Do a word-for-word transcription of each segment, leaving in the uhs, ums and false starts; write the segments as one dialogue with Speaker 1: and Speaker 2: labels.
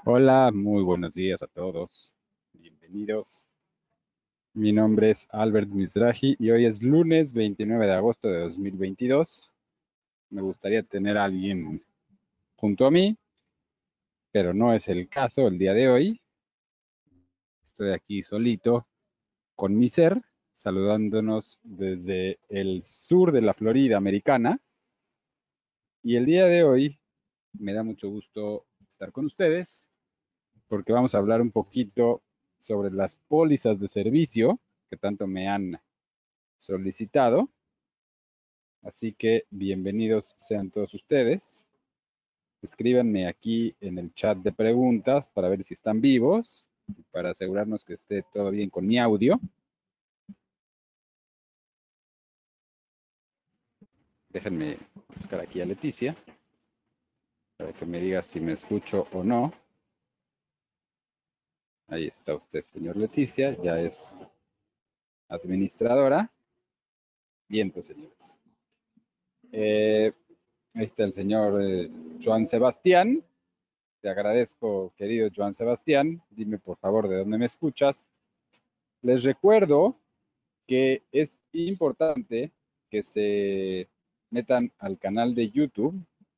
Speaker 1: Hola, muy buenos días a todos. Bienvenidos. Mi nombre es Albert Mizrahi y hoy es lunes veintinueve de agosto de dos mil veintidós. Me gustaría tener a alguien junto a mí, pero no es el caso el día de hoy. Estoy aquí solito con mi ser, saludándonos desde el sur de la Florida americana. Y el día de hoy me da mucho gusto estar con ustedes porque vamos a hablar un poquito sobre las pólizas de servicio que tanto me han solicitado. Así que bienvenidos sean todos ustedes. Escríbanme aquí en el chat de preguntas para ver si están vivos, para asegurarnos que esté todo bien con mi audio. Déjenme buscar aquí a Leticia para que me diga si me escucho o no. Ahí está usted, señor Leticia, ya es administradora. Vientos, señores. Eh, ahí está el señor eh, Joan Sebastián. Te agradezco, querido Joan Sebastián. Dime por favor de dónde me escuchas. Les recuerdo que es importante que se metan al canal de YouTube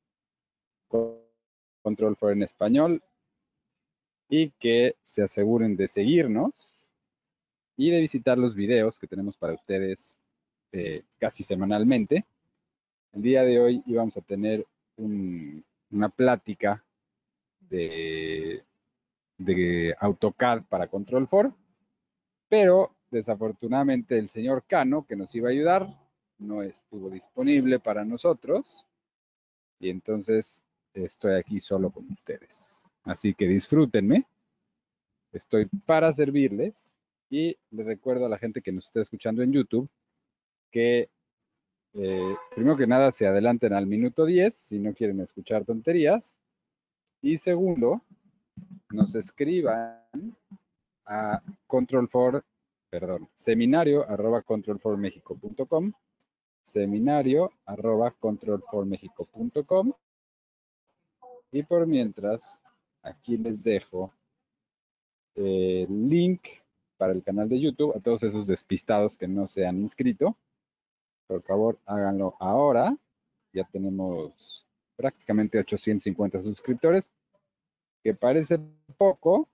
Speaker 1: Control for en español y que se aseguren de seguirnos y de visitar los videos que tenemos para ustedes eh, casi semanalmente. El día de hoy íbamos a tener un, una plática de, de AutoCAD para Control for, pero desafortunadamente el señor Cano, que nos iba a ayudar, no estuvo disponible para nosotros y entonces estoy aquí solo con ustedes. Así que disfrútenme, estoy para servirles y les recuerdo a la gente que nos está escuchando en YouTube que eh, primero que nada se adelanten al minuto diez si no quieren escuchar tonterías y segundo, nos escriban a control for, perdón, seminario arroba control for mexico punto com, seminario arroba control for mexico punto com. Y por mientras, aquí les dejo el link para el canal de YouTube a todos esos despistados que no se han inscrito. Por favor, háganlo ahora. Ya tenemos prácticamente ochocientos cincuenta suscriptores, que parece poco,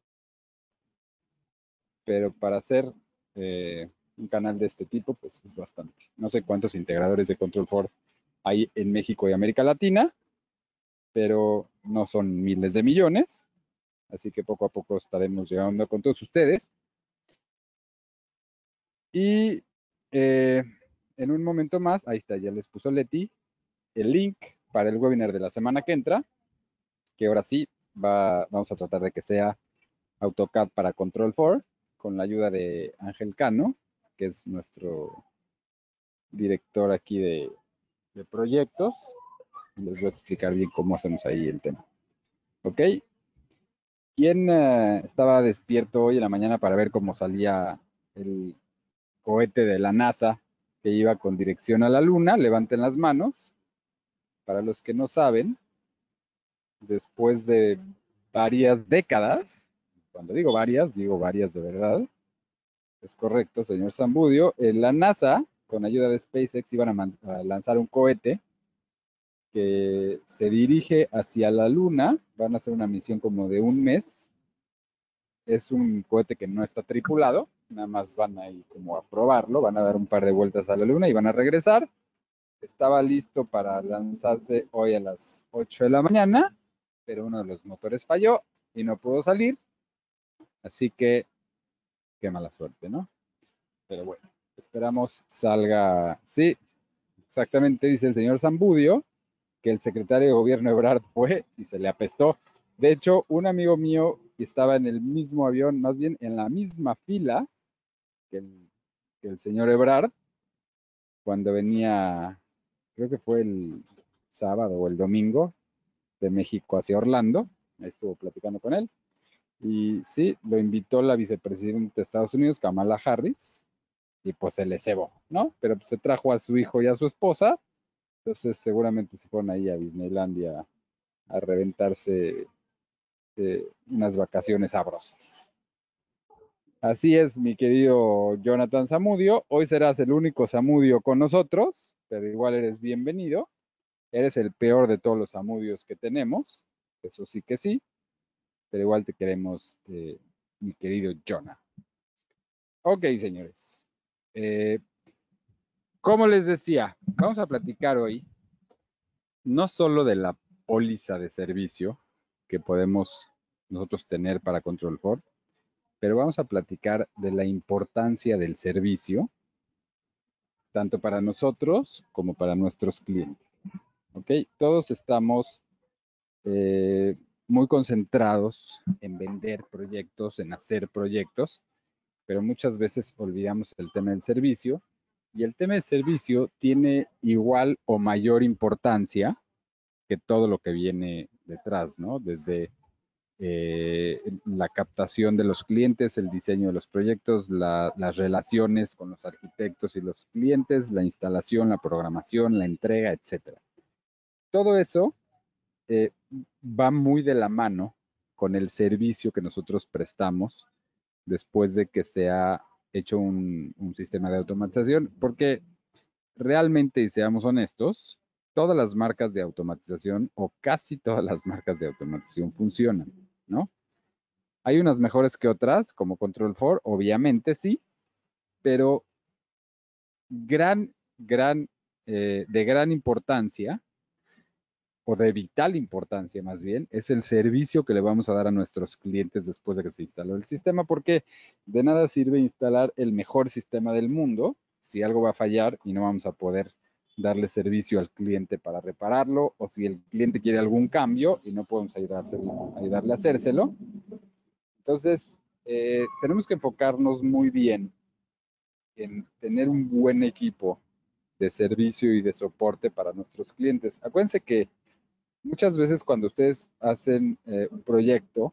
Speaker 1: pero para hacer eh, un canal de este tipo, pues es bastante. No sé cuántos integradores de Control for hay en México y América Latina, pero no son miles de millones. Así que poco a poco estaremos llegando con todos ustedes. Y eh, en un momento más, ahí está, ya les puso Leti, el link para el webinar de la semana que entra, que ahora sí va, vamos a tratar de que sea AutoCAD para Control for, con la ayuda de Ángel Cano, que es nuestro director aquí de, de proyectos. Les voy a explicar bien cómo hacemos ahí el tema. ¿Ok? ¿Quién uh, estaba despierto hoy en la mañana para ver cómo salía el cohete de la NASA que iba con dirección a la Luna? Levanten las manos. Para los que no saben, después de varias décadas, cuando digo varias, digo varias de verdad, es correcto, señor Zambudio, en la NASA, con ayuda de SpaceX, iban a, a lanzar un cohete que se dirige hacia la Luna. Van a hacer una misión como de un mes. Es un cohete que no está tripulado, nada más van ahí como a probarlo, van a dar un par de vueltas a la Luna y van a regresar. Estaba listo para lanzarse hoy a las ocho de la mañana, pero uno de los motores falló y no pudo salir, así que qué mala suerte, ¿no? Pero bueno, esperamos salga, sí, exactamente dice el señor Zambudio, que el secretario de gobierno Ebrard fue y se le apestó. De hecho, un amigo mío estaba en el mismo avión, más bien en la misma fila que el, que el señor Ebrard, cuando venía, creo que fue el sábado o el domingo, de México hacia Orlando. Ahí estuvo platicando con él. Y sí, lo invitó la vicepresidenta de Estados Unidos, Kamala Harris, y pues se le cebó, ¿no? Pero pues se trajo a su hijo y a su esposa, entonces seguramente se fueron ahí a Disneylandia a reventarse eh, unas vacaciones sabrosas. Así es, mi querido Jonathan Zamudio. Hoy serás el único Zamudio con nosotros, pero igual eres bienvenido. Eres el peor de todos los Zamudios que tenemos. Eso sí que sí, pero igual te queremos, eh, mi querido Jonah. Ok, señores. Eh, como les decía, vamos a platicar hoy no solo de la póliza de servicio que podemos nosotros tener para Control cuatro, pero vamos a platicar de la importancia del servicio, tanto para nosotros como para nuestros clientes. ¿Ok? Todos estamos eh, muy concentrados en vender proyectos, en hacer proyectos, pero muchas veces olvidamos el tema del servicio, y el tema del servicio tiene igual o mayor importancia que todo lo que viene detrás, ¿no? Desde eh, la captación de los clientes, el diseño de los proyectos, la, las relaciones con los arquitectos y los clientes, la instalación, la programación, la entrega, etcétera. Todo eso eh, va muy de la mano con el servicio que nosotros prestamos después de que se ha hecho un, un sistema de automatización, porque realmente, y seamos honestos, todas las marcas de automatización o casi todas las marcas de automatización funcionan, ¿no? Hay unas mejores que otras, como Control cuatro, obviamente sí, pero gran, gran, eh, de gran importancia, o de vital importancia más bien, es el servicio que le vamos a dar a nuestros clientes después de que se instaló el sistema, porque de nada sirve instalar el mejor sistema del mundo si algo va a fallar y no vamos a poder darle servicio al cliente para repararlo, o si el cliente quiere algún cambio y no podemos ayudárselo, ayudarle a hacérselo. Entonces, eh, tenemos que enfocarnos muy bien en tener un buen equipo de servicio y de soporte para nuestros clientes. Acuérdense que muchas veces cuando ustedes hacen eh, un proyecto,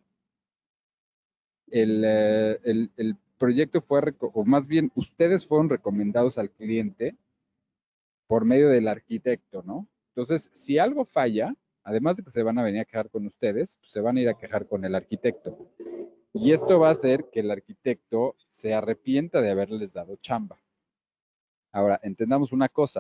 Speaker 1: el, eh, el, el proyecto fue, o más bien ustedes fueron recomendados al cliente por medio del arquitecto, ¿no? Entonces, si algo falla, además de que se van a venir a quejar con ustedes, pues se van a ir a quejar con el arquitecto. Y esto va a hacer que el arquitecto se arrepienta de haberles dado chamba. Ahora, entendamos una cosa.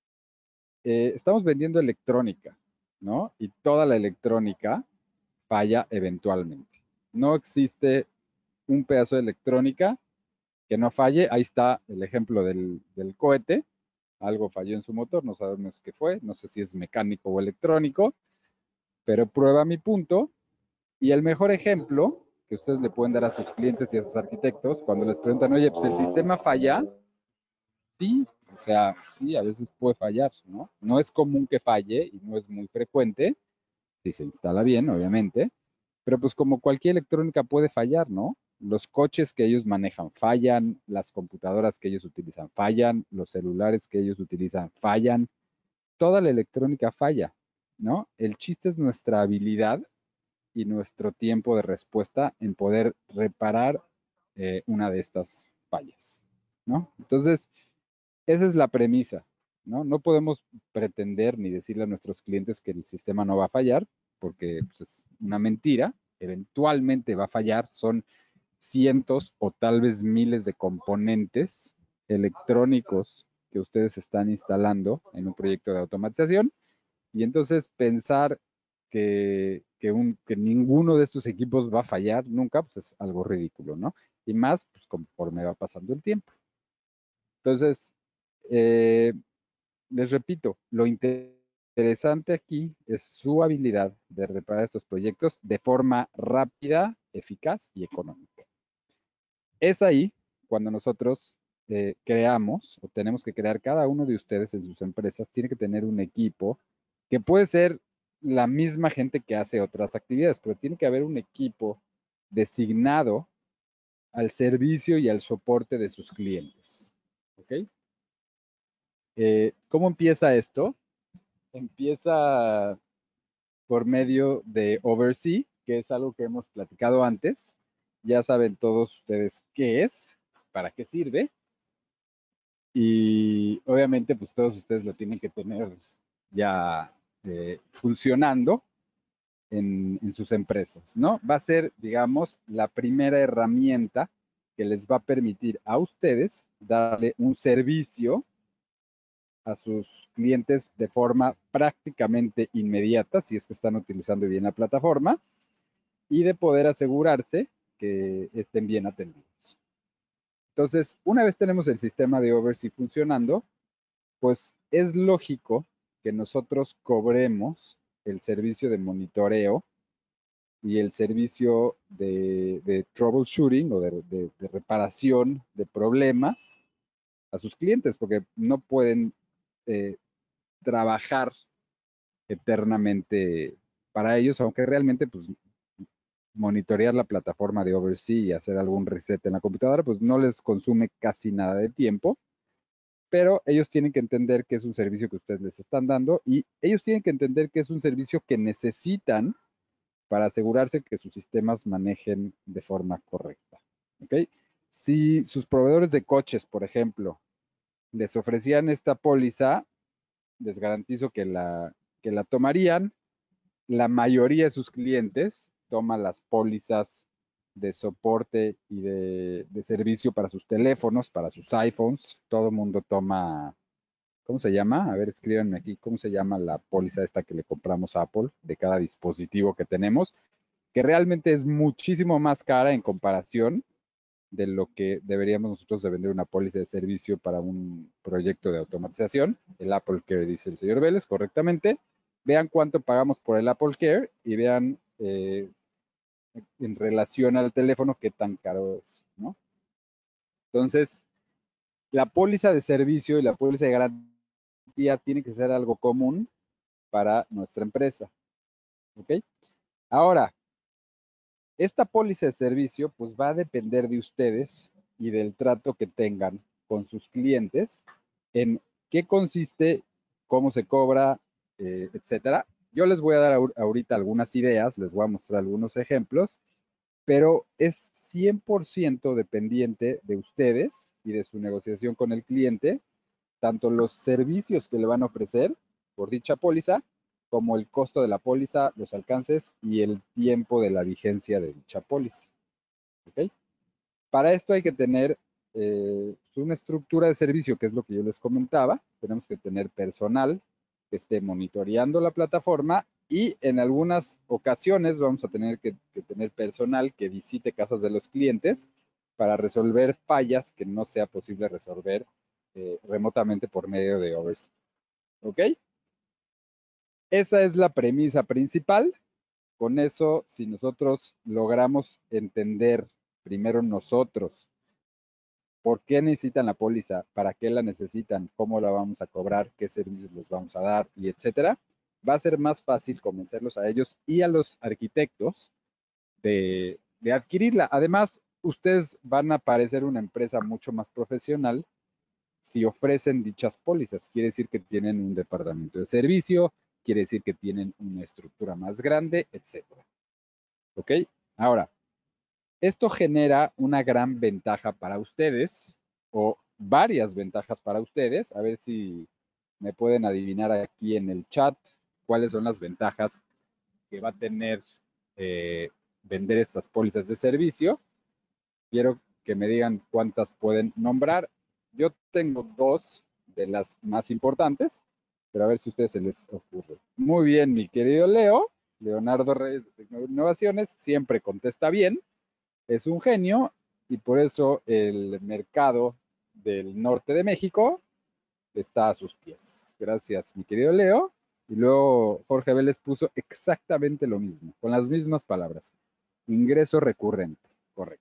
Speaker 1: Eh, estamos vendiendo electrónica, ¿no? Y toda la electrónica falla eventualmente. No existe un pedazo de electrónica que no falle. Ahí está el ejemplo del, del cohete. Algo falló en su motor, no sabemos qué fue, no sé si es mecánico o electrónico, pero prueba mi punto. Y el mejor ejemplo que ustedes le pueden dar a sus clientes y a sus arquitectos cuando les preguntan, oye, pues el sistema falla, sí, o sea, sí, a veces puede fallar, ¿no? No es común que falle y no es muy frecuente, si se instala bien, obviamente, pero pues como cualquier electrónica puede fallar, ¿no? Los coches que ellos manejan fallan, las computadoras que ellos utilizan fallan, los celulares que ellos utilizan fallan, toda la electrónica falla, ¿no? El chiste es nuestra habilidad y nuestro tiempo de respuesta en poder reparar eh, una de estas fallas, ¿no? Entonces, esa es la premisa, ¿no? No podemos pretender ni decirle a nuestros clientes que el sistema no va a fallar, porque pues, es una mentira, eventualmente va a fallar, son cientos o tal vez miles de componentes electrónicos que ustedes están instalando en un proyecto de automatización, y entonces pensar que, que, un, que ninguno de estos equipos va a fallar nunca, pues es algo ridículo, ¿no? Y más, pues conforme va pasando el tiempo. Entonces, eh, les repito, lo interesante aquí es su habilidad de reparar estos proyectos de forma rápida, eficaz y económica. Es ahí cuando nosotros eh, creamos, o tenemos que crear, cada uno de ustedes en sus empresas tiene que tener un equipo que puede ser la misma gente que hace otras actividades, pero tiene que haber un equipo designado al servicio y al soporte de sus clientes. ¿Ok? Eh, ¿Cómo empieza esto? Empieza por medio de Oversee, que es algo que hemos platicado antes. Ya saben todos ustedes qué es, para qué sirve. Y obviamente, pues todos ustedes lo tienen que tener ya eh, funcionando. en, en sus empresas, ¿no? Va a ser, digamos, la primera herramienta que les va a permitir a ustedes darle un servicio a sus clientes de forma prácticamente inmediata, si es que están utilizando bien la plataforma, y de poder asegurarse que estén bien atendidos. Entonces, una vez tenemos el sistema de Oversee funcionando, pues es lógico que nosotros cobremos el servicio de monitoreo y el servicio de, de troubleshooting o de, de, de reparación de problemas a sus clientes, porque no pueden eh, trabajar eternamente para ellos, aunque realmente pues monitorear la plataforma de Oversea y hacer algún reset en la computadora, pues no les consume casi nada de tiempo, pero ellos tienen que entender que es un servicio que ustedes les están dando y ellos tienen que entender que es un servicio que necesitan para asegurarse que sus sistemas manejen de forma correcta. ¿Okay? Si sus proveedores de coches, por ejemplo, les ofrecían esta póliza, les garantizo que la, que la tomarían. La mayoría de sus clientes toma las pólizas de soporte y de, de servicio para sus teléfonos, para sus iPhones. Todo el mundo toma, ¿cómo se llama? A ver, escríbanme aquí, ¿cómo se llama la póliza esta que le compramos a Apple de cada dispositivo que tenemos? Que realmente es muchísimo más cara en comparación de lo que deberíamos nosotros de vender una póliza de servicio para un proyecto de automatización. El Apple Care, dice el señor Vélez, correctamente. Vean cuánto pagamos por el Apple Care y vean eh, en relación al teléfono qué tan caro es, ¿no? Entonces, la póliza de servicio y la póliza de garantía tiene que ser algo común para nuestra empresa, ¿ok? Ahora, esta póliza de servicio pues va a depender de ustedes y del trato que tengan con sus clientes en qué consiste, cómo se cobra, eh, etcétera. Yo les voy a dar ahorita algunas ideas, les voy a mostrar algunos ejemplos, pero es cien por ciento dependiente de ustedes y de su negociación con el cliente, tanto los servicios que le van a ofrecer por dicha póliza, como el costo de la póliza, los alcances y el tiempo de la vigencia de dicha póliza. ¿Okay? Para esto hay que tener eh, una estructura de servicio, que es lo que yo les comentaba. Tenemos que tener personal que esté monitoreando la plataforma y en algunas ocasiones vamos a tener que, que tener personal que visite casas de los clientes para resolver fallas que no sea posible resolver eh, remotamente por medio de Oversee. ¿Ok? Esa es la premisa principal. Con eso, si nosotros logramos entender primero nosotros por qué necesitan la póliza, para qué la necesitan, cómo la vamos a cobrar, qué servicios les vamos a dar y etcétera, va a ser más fácil convencerlos a ellos y a los arquitectos de, de adquirirla. Además, ustedes van a parecer una empresa mucho más profesional si ofrecen dichas pólizas. Quiere decir que tienen un departamento de servicio, quiere decir que tienen una estructura más grande, etcétera. ¿Ok? Ahora, esto genera una gran ventaja para ustedes o varias ventajas para ustedes. A ver si me pueden adivinar aquí en el chat cuáles son las ventajas que va a tener eh, vender estas pólizas de servicio. Quiero que me digan cuántas pueden nombrar. Yo tengo dos de las más importantes, pero a ver si a ustedes se les ocurre. Muy bien, mi querido Leo, Leonardo Reyes de Innovaciones, siempre contesta bien, es un genio y por eso el mercado del norte de México está a sus pies. Gracias, mi querido Leo. Y luego Jorge Vélez puso exactamente lo mismo, con las mismas palabras. Ingreso recurrente, correcto.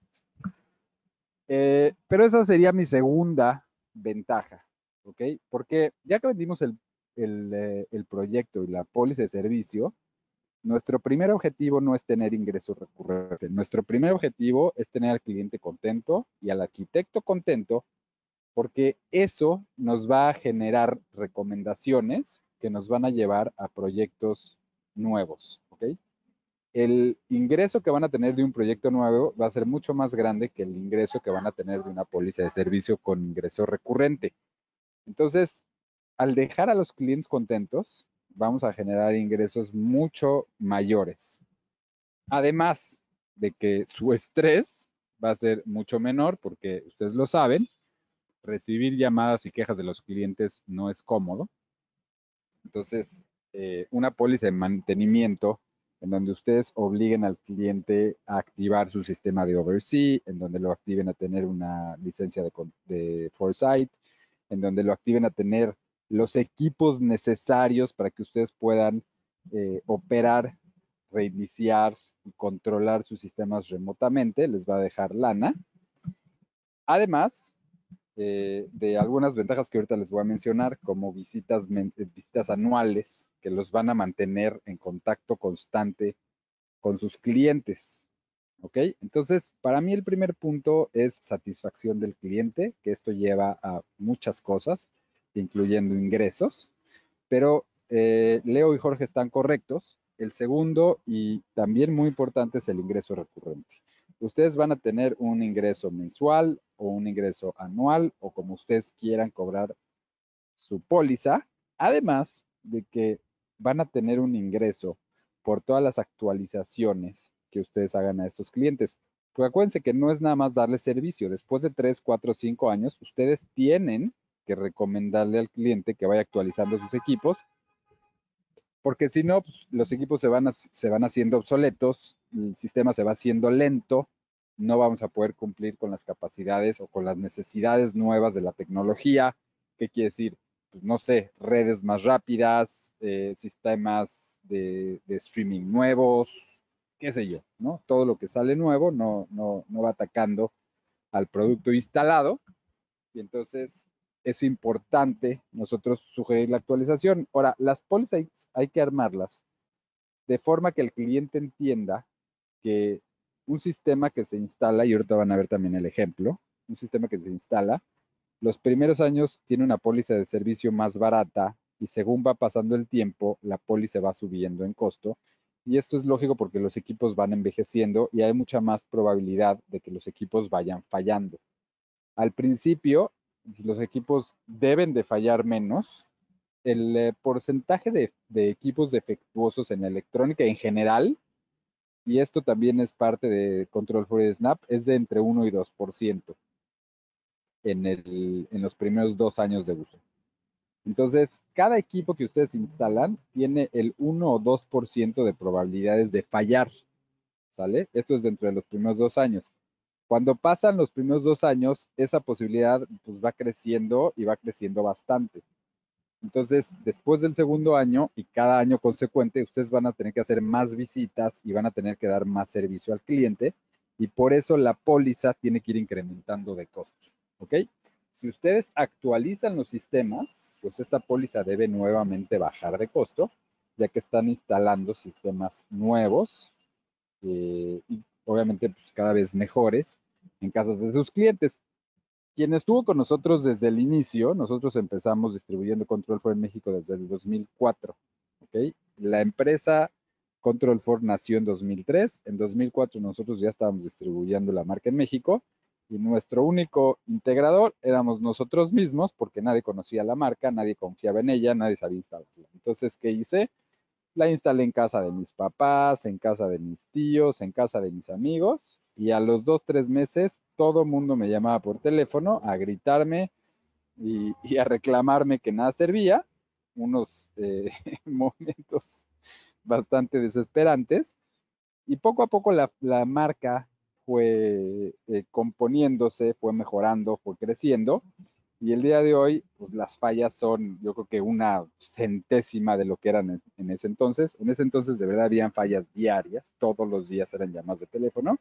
Speaker 1: Eh, pero esa sería mi segunda ventaja, ¿ok? Porque ya que vendimos el, el, eh, el proyecto y la póliza de servicio, nuestro primer objetivo no es tener ingresos recurrentes. Nuestro primer objetivo es tener al cliente contento y al arquitecto contento, porque eso nos va a generar recomendaciones que nos van a llevar a proyectos nuevos, ¿ok? El ingreso que van a tener de un proyecto nuevo va a ser mucho más grande que el ingreso que van a tener de una póliza de servicio con ingreso recurrente. Entonces, al dejar a los clientes contentos, vamos a generar ingresos mucho mayores. Además de que su estrés va a ser mucho menor porque ustedes lo saben, recibir llamadas y quejas de los clientes no es cómodo. Entonces, eh, una póliza de mantenimiento en donde ustedes obliguen al cliente a activar su sistema de Oversee, en donde lo activen a tener una licencia de, de Foresight, en donde lo activen a tener los equipos necesarios para que ustedes puedan eh, operar, reiniciar y controlar sus sistemas remotamente, les va a dejar lana. Además, eh, de algunas ventajas que ahorita les voy a mencionar, como visitas, visitas anuales que los van a mantener en contacto constante con sus clientes. ¿Ok? Entonces, para mí el primer punto es satisfacción del cliente, que esto lleva a muchas cosas, incluyendo ingresos, pero eh, Leo y Jorge están correctos. El segundo y también muy importante es el ingreso recurrente. Ustedes van a tener un ingreso mensual o un ingreso anual o como ustedes quieran cobrar su póliza, además de que van a tener un ingreso por todas las actualizaciones que ustedes hagan a estos clientes. Porque acuérdense que no es nada más darle servicio. Después de tres, cuatro, cinco años, ustedes tienen que recomendarle al cliente que vaya actualizando sus equipos, porque si no, pues, los equipos se van, a, se van haciendo obsoletos, el sistema se va haciendo lento, no vamos a poder cumplir con las capacidades o con las necesidades nuevas de la tecnología. ¿Qué quiere decir? Pues no sé, redes más rápidas, eh, sistemas de, de, streaming nuevos, qué sé yo, ¿no? Todo lo que sale nuevo no, no, no va atacando al producto instalado y entonces es importante nosotros sugerir la actualización. Ahora, las pólizas hay, hay que armarlas de forma que el cliente entienda que un sistema que se instala, y ahorita van a ver también el ejemplo, un sistema que se instala, los primeros años tiene una póliza de servicio más barata y según va pasando el tiempo, la póliza va subiendo en costo. Y esto es lógico porque los equipos van envejeciendo y hay mucha más probabilidad de que los equipos vayan fallando. Al principio, los equipos deben de fallar menos. El eh, porcentaje de, de equipos defectuosos en electrónica en general, y esto también es parte de Control for Snap, es de entre uno y dos por ciento en, el, en los primeros dos años de uso. Entonces, cada equipo que ustedes instalan tiene el uno o dos por ciento de probabilidades de fallar, ¿sale? Esto es dentro de los primeros dos años. Cuando pasan los primeros dos años, esa posibilidad pues va creciendo y va creciendo bastante. Entonces, después del segundo año y cada año consecuente, ustedes van a tener que hacer más visitas y van a tener que dar más servicio al cliente y por eso la póliza tiene que ir incrementando de costo, ¿ok? Si ustedes actualizan los sistemas, pues esta póliza debe nuevamente bajar de costo, ya que están instalando sistemas nuevos eh, y obviamente pues, cada vez mejores en casas de sus clientes. Quien estuvo con nosotros desde el inicio, nosotros empezamos distribuyendo Control four en México desde el dos mil cuatro. ¿Okay? La empresa Control four nació en dos mil tres. En dos mil cuatro nosotros ya estábamos distribuyendo la marca en México y nuestro único integrador éramos nosotros mismos porque nadie conocía la marca, nadie confiaba en ella, nadie sabía instalarla. Entonces, ¿qué hice? La instalé en casa de mis papás, en casa de mis tíos, en casa de mis amigos. Y a los dos, tres meses, todo el mundo me llamaba por teléfono a gritarme y, y a reclamarme que nada servía. Unos eh, momentos bastante desesperantes. Y poco a poco la, la marca fue eh, componiéndose, fue mejorando, fue creciendo. Y el día de hoy, pues las fallas son, yo creo que una centésima de lo que eran en, en ese entonces. En ese entonces de verdad habían fallas diarias, todos los días eran llamadas de teléfono.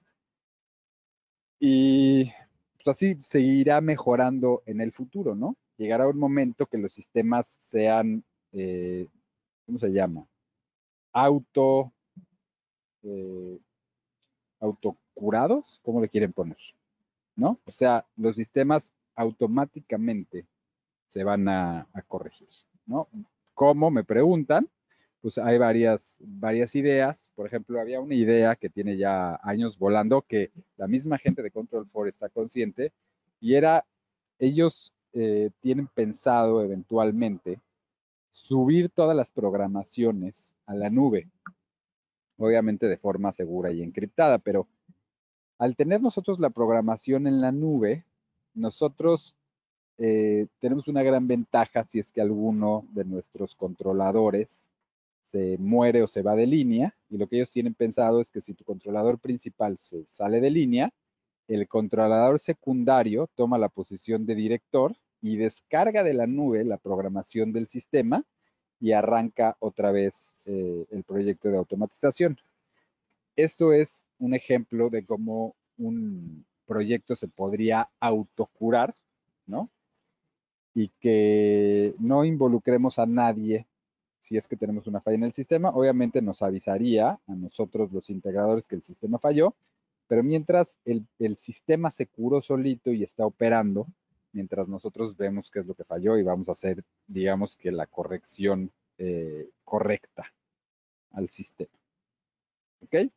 Speaker 1: Y pues así seguirá mejorando en el futuro, ¿no? Llegará un momento que los sistemas sean, eh, ¿cómo se llama? Auto, eh, autocurados, ¿cómo le quieren poner? ¿No? O sea, los sistemas automáticamente se van a, a corregir, ¿no? ¿Cómo? Me preguntan. Pues hay varias, varias ideas. Por ejemplo, había una idea que tiene ya años volando que la misma gente de Control four está consciente y era, ellos eh, tienen pensado eventualmente subir todas las programaciones a la nube, obviamente de forma segura y encriptada, pero al tener nosotros la programación en la nube, nosotros eh, tenemos una gran ventaja si es que alguno de nuestros controladores se muere o se va de línea, y lo que ellos tienen pensado es que si tu controlador principal se sale de línea, el controlador secundario toma la posición de director y descarga de la nube la programación del sistema y arranca otra vez eh, el proyecto de automatización. Esto es un ejemplo de cómo un proyecto se podría autocurar, ¿no? Y que no involucremos a nadie si es que tenemos una falla en el sistema. Obviamente nos avisaría a nosotros los integradores que el sistema falló, pero mientras el, el sistema se curó solito y está operando, mientras nosotros vemos qué es lo que falló y vamos a hacer, digamos que la corrección eh, correcta al sistema. ¿Ok?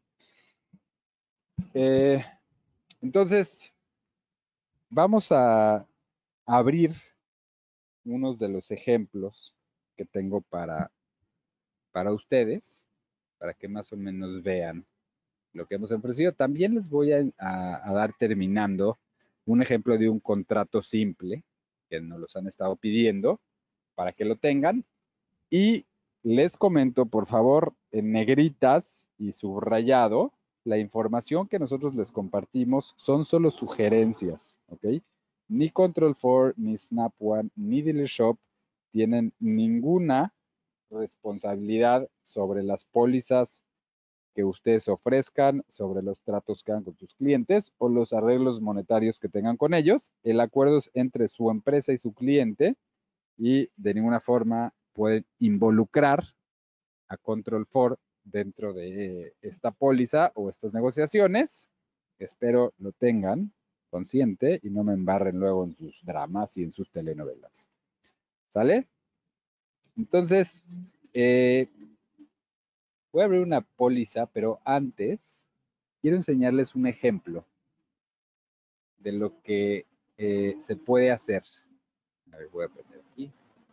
Speaker 1: Eh, entonces, vamos a abrir unos de los ejemplos que tengo para, para ustedes, para que más o menos vean lo que hemos ofrecido. También les voy a, a, a dar terminando un ejemplo de un contrato simple que nos los han estado pidiendo para que lo tengan. Y les comento, por favor, en negritas y subrayado, la información que nosotros les compartimos son solo sugerencias, ¿ok? Ni Control cuatro, ni Snap One, ni DealerShop tienen ninguna responsabilidad sobre las pólizas que ustedes ofrezcan, sobre los tratos que hagan con sus clientes o los arreglos monetarios que tengan con ellos. El acuerdo es entre su empresa y su cliente y de ninguna forma pueden involucrar a Control cuatro dentro de esta póliza o estas negociaciones. Espero lo tengan consciente y no me embarren luego en sus dramas y en sus telenovelas. ¿Sale? Entonces, eh, voy a abrir una póliza, pero antes quiero enseñarles un ejemplo de lo que eh, se puede hacer. A ver, voy a poner aquí.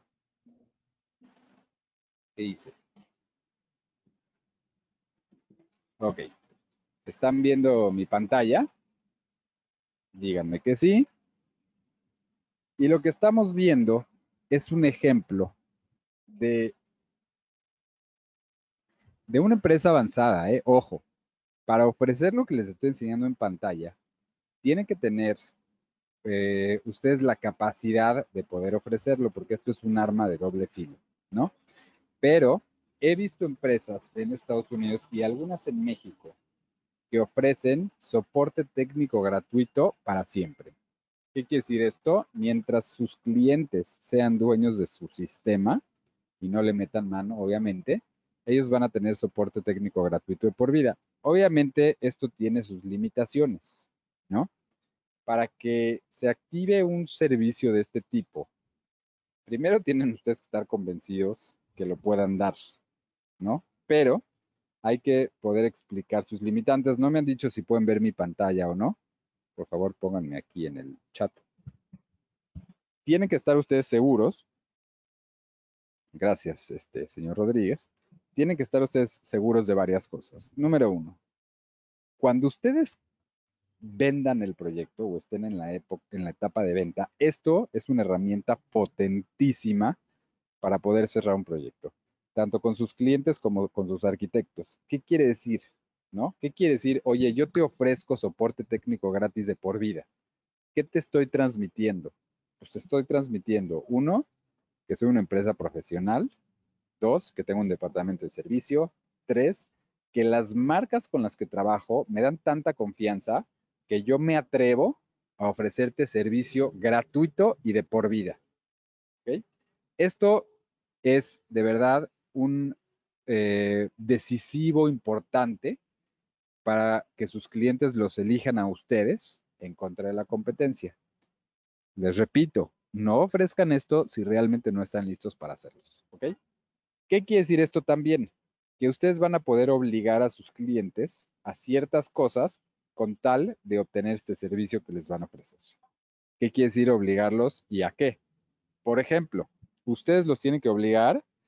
Speaker 1: ¿Qué dice? Ok. ¿Están viendo mi pantalla? Díganme que sí. Y lo que estamos viendo es un ejemplo de, de una empresa avanzada, ¿eh? Ojo, para ofrecer lo que les estoy enseñando en pantalla, tienen que tener eh, ustedes la capacidad de poder ofrecerlo, porque esto es un arma de doble filo, ¿no? Pero he visto empresas en Estados Unidos y algunas en México que ofrecen soporte técnico gratuito para siempre. ¿Qué quiere decir esto? Mientras sus clientes sean dueños de su sistema y no le metan mano, obviamente, ellos van a tener soporte técnico gratuito de por vida. Obviamente, esto tiene sus limitaciones, ¿no? Para que se active un servicio de este tipo, primero tienen ustedes que estar convencidos que lo puedan dar, ¿no? Pero hay que poder explicar sus limitantes. No me han dicho si pueden ver mi pantalla o no. Por favor, pónganme aquí en el chat. Tienen que estar ustedes seguros. Gracias, este señor Rodríguez. Tienen que estar ustedes seguros de varias cosas. Número uno, cuando ustedes vendan el proyecto o estén en la, época, en la etapa de venta, esto es una herramienta potentísima para poder cerrar un proyecto, tanto con sus clientes como con sus arquitectos. ¿Qué quiere decir? ¿No? ¿Qué quiere decir? Oye, yo te ofrezco soporte técnico gratis de por vida. ¿Qué te estoy transmitiendo? Pues te estoy transmitiendo, uno, que soy una empresa profesional, dos, que tengo un departamento de servicio, tres, que las marcas con las que trabajo me dan tanta confianza que yo me atrevo a ofrecerte servicio gratuito y de por vida. ¿Okay? Esto es de verdad un eh, decisivo importante para que sus clientes los elijan a ustedes en contra de la competencia. Les repito, no ofrezcan esto si realmente no están listos para hacerlo. ¿Ok? ¿Qué quiere decir esto también? Que ustedes van a poder obligar a sus clientes a ciertas cosas con tal de obtener este servicio que les van a ofrecer. ¿Qué quiere decir obligarlos y a qué? Por ejemplo, ustedes los tienen que obligar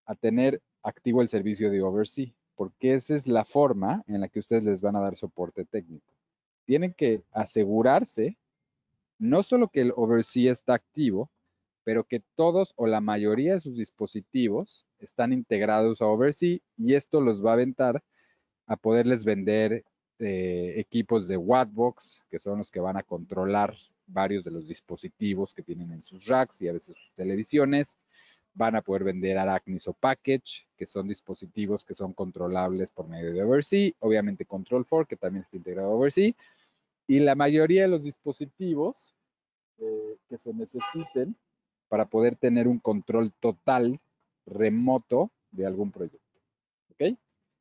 Speaker 1: a tener activo el servicio de Oversea, porque esa es la forma en la que ustedes les van a dar soporte técnico. Tienen que asegurarse no solo que el Oversea está activo, pero que todos o la mayoría de sus dispositivos están integrados a Oversea y esto los va a aventar a poderles vender eh, equipos de Wattbox, que son los que van a controlar varios de los dispositivos que tienen en sus racks y a veces sus televisiones. Van a poder vender Arachnis o Package, que son dispositivos que son controlables por medio de Oversea. Obviamente Control cuatro, que también está integrado a Oversea. Y la mayoría de los dispositivos eh, que se necesiten para poder tener un control total remoto de algún proyecto. ¿Ok?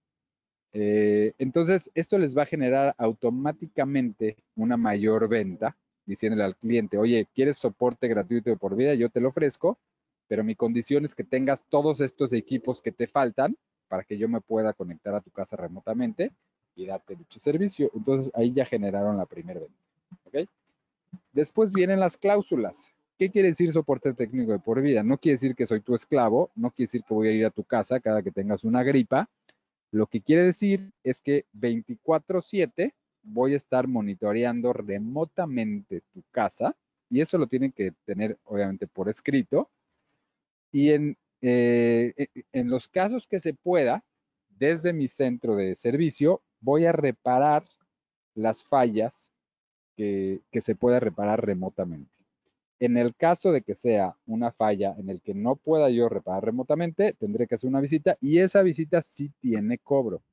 Speaker 1: Eh, entonces, esto les va a generar automáticamente una mayor venta, diciéndole al cliente, oye, ¿quieres soporte gratuito de por vida? Yo te lo ofrezco, pero mi condición es que tengas todos estos equipos que te faltan para que yo me pueda conectar a tu casa remotamente y darte dicho servicio. Entonces, ahí ya generaron la primera venta. ¿Ok? Después vienen las cláusulas. ¿Qué quiere decir soporte técnico de por vida? No quiere decir que soy tu esclavo, no quiere decir que voy a ir a tu casa cada que tengas una gripa. Lo que quiere decir es que veinticuatro siete voy a estar monitoreando remotamente tu casa y eso lo tienen que tener obviamente por escrito. Y en, eh, en los casos que se pueda, desde mi centro de servicio, voy a reparar las fallas que, que se pueda reparar remotamente. En el caso de que sea una falla en el que no pueda yo reparar remotamente, tendré que hacer una visita y esa visita sí tiene cobro.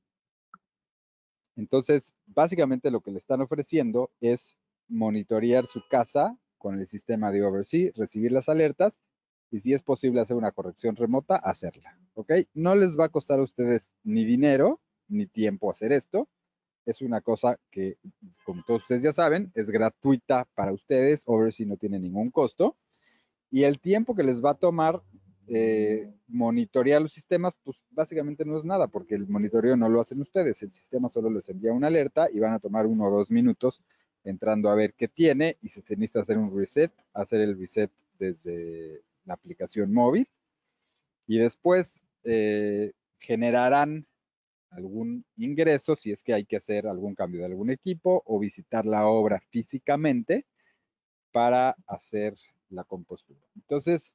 Speaker 1: Entonces, básicamente lo que le están ofreciendo es monitorear su casa con el sistema de Oversea, recibir las alertas y si es posible hacer una corrección remota, hacerla. ¿Ok? No les va a costar a ustedes ni dinero ni tiempo hacer esto. Es una cosa que, como todos ustedes ya saben, es gratuita para ustedes. Oversea no tiene ningún costo. Y el tiempo que les va a tomar eh, monitorear los sistemas, pues básicamente no es nada, porque el monitoreo no lo hacen ustedes, el sistema solo les envía una alerta y van a tomar uno o dos minutos entrando a ver qué tiene y si se necesita hacer un reset, hacer el reset desde la aplicación móvil y después eh, generarán algún ingreso si es que hay que hacer algún cambio de algún equipo o visitar la obra físicamente para hacer la compostura. Entonces,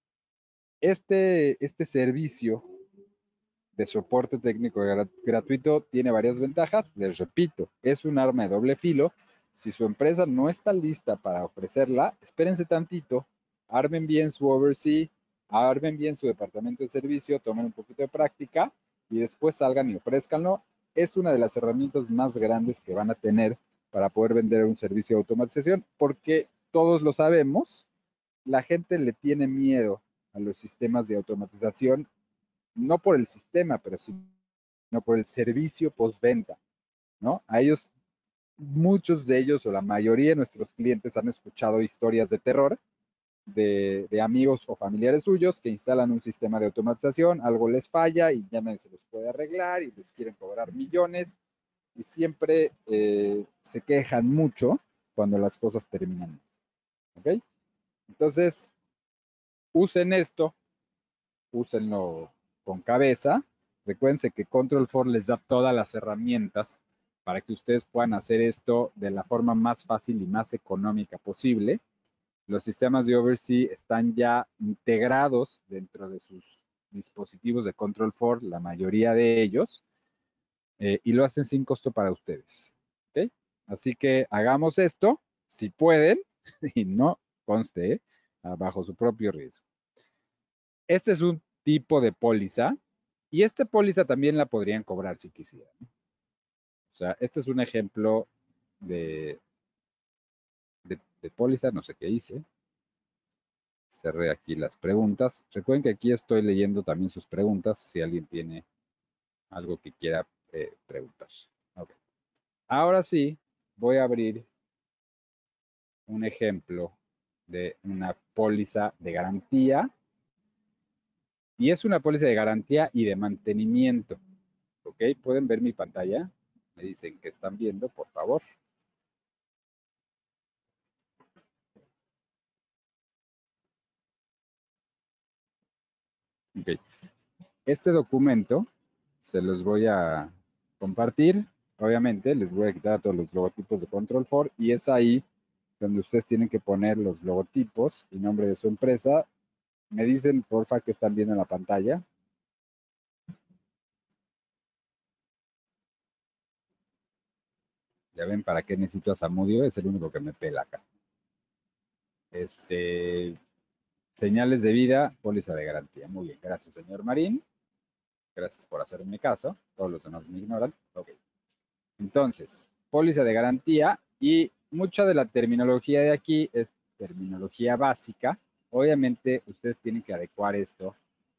Speaker 1: este, este servicio de soporte técnico gratuito tiene varias ventajas. Les repito, es un arma de doble filo. Si su empresa no está lista para ofrecerla, espérense tantito, armen bien su Oversea, armen bien su departamento de servicio, tomen un poquito de práctica y después salgan y ofrézcanlo. Es una de las herramientas más grandes que van a tener para poder vender un servicio de automatización, porque todos lo sabemos, la gente le tiene miedo a los sistemas de automatización, no por el sistema, pero sino por el servicio postventa, ¿no? A ellos, muchos de ellos o la mayoría de nuestros clientes han escuchado historias de terror de, de amigos o familiares suyos que instalan un sistema de automatización, algo les falla y ya nadie se los puede arreglar y les quieren cobrar millones y siempre eh, se quejan mucho cuando las cosas terminan. ¿Ok? Entonces, usen esto, úsenlo con cabeza. Recuérdense que Control cuatro les da todas las herramientas para que ustedes puedan hacer esto de la forma más fácil y más económica posible. Los sistemas de Oversea están ya integrados dentro de sus dispositivos de Control cuatro, la mayoría de ellos, eh, y lo hacen sin costo para ustedes. ¿Okay? Así que hagamos esto, si pueden, y no conste, ¿eh? Bajo su propio riesgo. Este es un tipo de póliza y esta póliza también la podrían cobrar si quisieran. O sea, este es un ejemplo de, de, de póliza, no sé qué hice. Cerré aquí las preguntas. Recuerden que aquí estoy leyendo también sus preguntas si alguien tiene algo que quiera eh, preguntar. Okay. Ahora sí, voy a abrir un ejemplo de una póliza de garantía. Y es una póliza de garantía y de mantenimiento. ¿Ok? ¿Pueden ver mi pantalla? Me dicen que están viendo, por favor. Ok. Este documento se los voy a compartir. Obviamente les voy a quitar todos los logotipos de Control cuatro y es ahí donde ustedes tienen que poner los logotipos y nombre de su empresa. Me dicen, porfa, que están viendo en la pantalla. Ya ven para qué necesito a Zamudio, es el único que me pela acá. Este, señales de vida, póliza de garantía. Muy bien, gracias, señor Marín. Gracias por hacerme caso. Todos los demás me ignoran. Ok. Entonces, póliza de garantía y mucha de la terminología de aquí es terminología básica. Obviamente, ustedes tienen que adecuar esto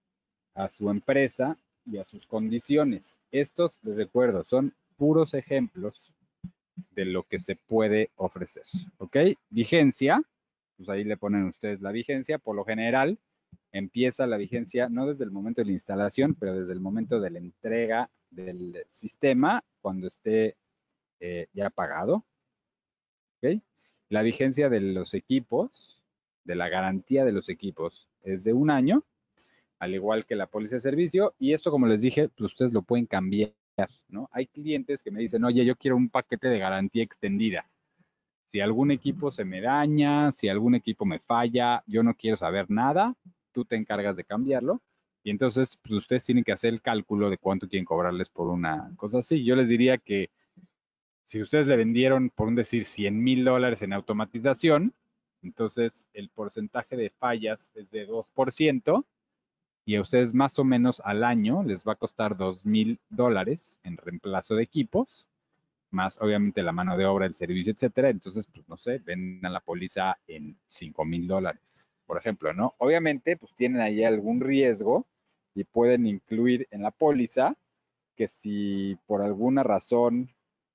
Speaker 1: a su empresa y a sus condiciones. Estos, les recuerdo, son puros ejemplos de lo que se puede ofrecer. ¿Ok? Vigencia, pues ahí le ponen ustedes la vigencia. Por lo general, empieza la vigencia no desde el momento de la instalación, pero desde el momento de la entrega del sistema, cuando esté eh, ya pagado. ¿Ok? La vigencia de los equipos, de la garantía de los equipos, es de un año, al igual que la póliza de servicio. Y esto, como les dije, pues ustedes lo pueden cambiar, ¿no? Hay clientes que me dicen, oye, yo quiero un paquete de garantía extendida. Si algún equipo se me daña, si algún equipo me falla, yo no quiero saber nada, tú te encargas de cambiarlo. Y entonces, pues ustedes tienen que hacer el cálculo de cuánto quieren cobrarles por una cosa así. Yo les diría que si ustedes le vendieron, por un decir, cien mil dólares en automatización, entonces el porcentaje de fallas es de dos por ciento y a ustedes más o menos al año les va a costar dos mil dólares en reemplazo de equipos, más obviamente la mano de obra, el servicio, etcétera. Entonces, pues no sé, vendan la póliza en cinco mil dólares, por ejemplo, ¿no? Obviamente, pues tienen ahí algún riesgo y pueden incluir en la póliza que si por alguna razón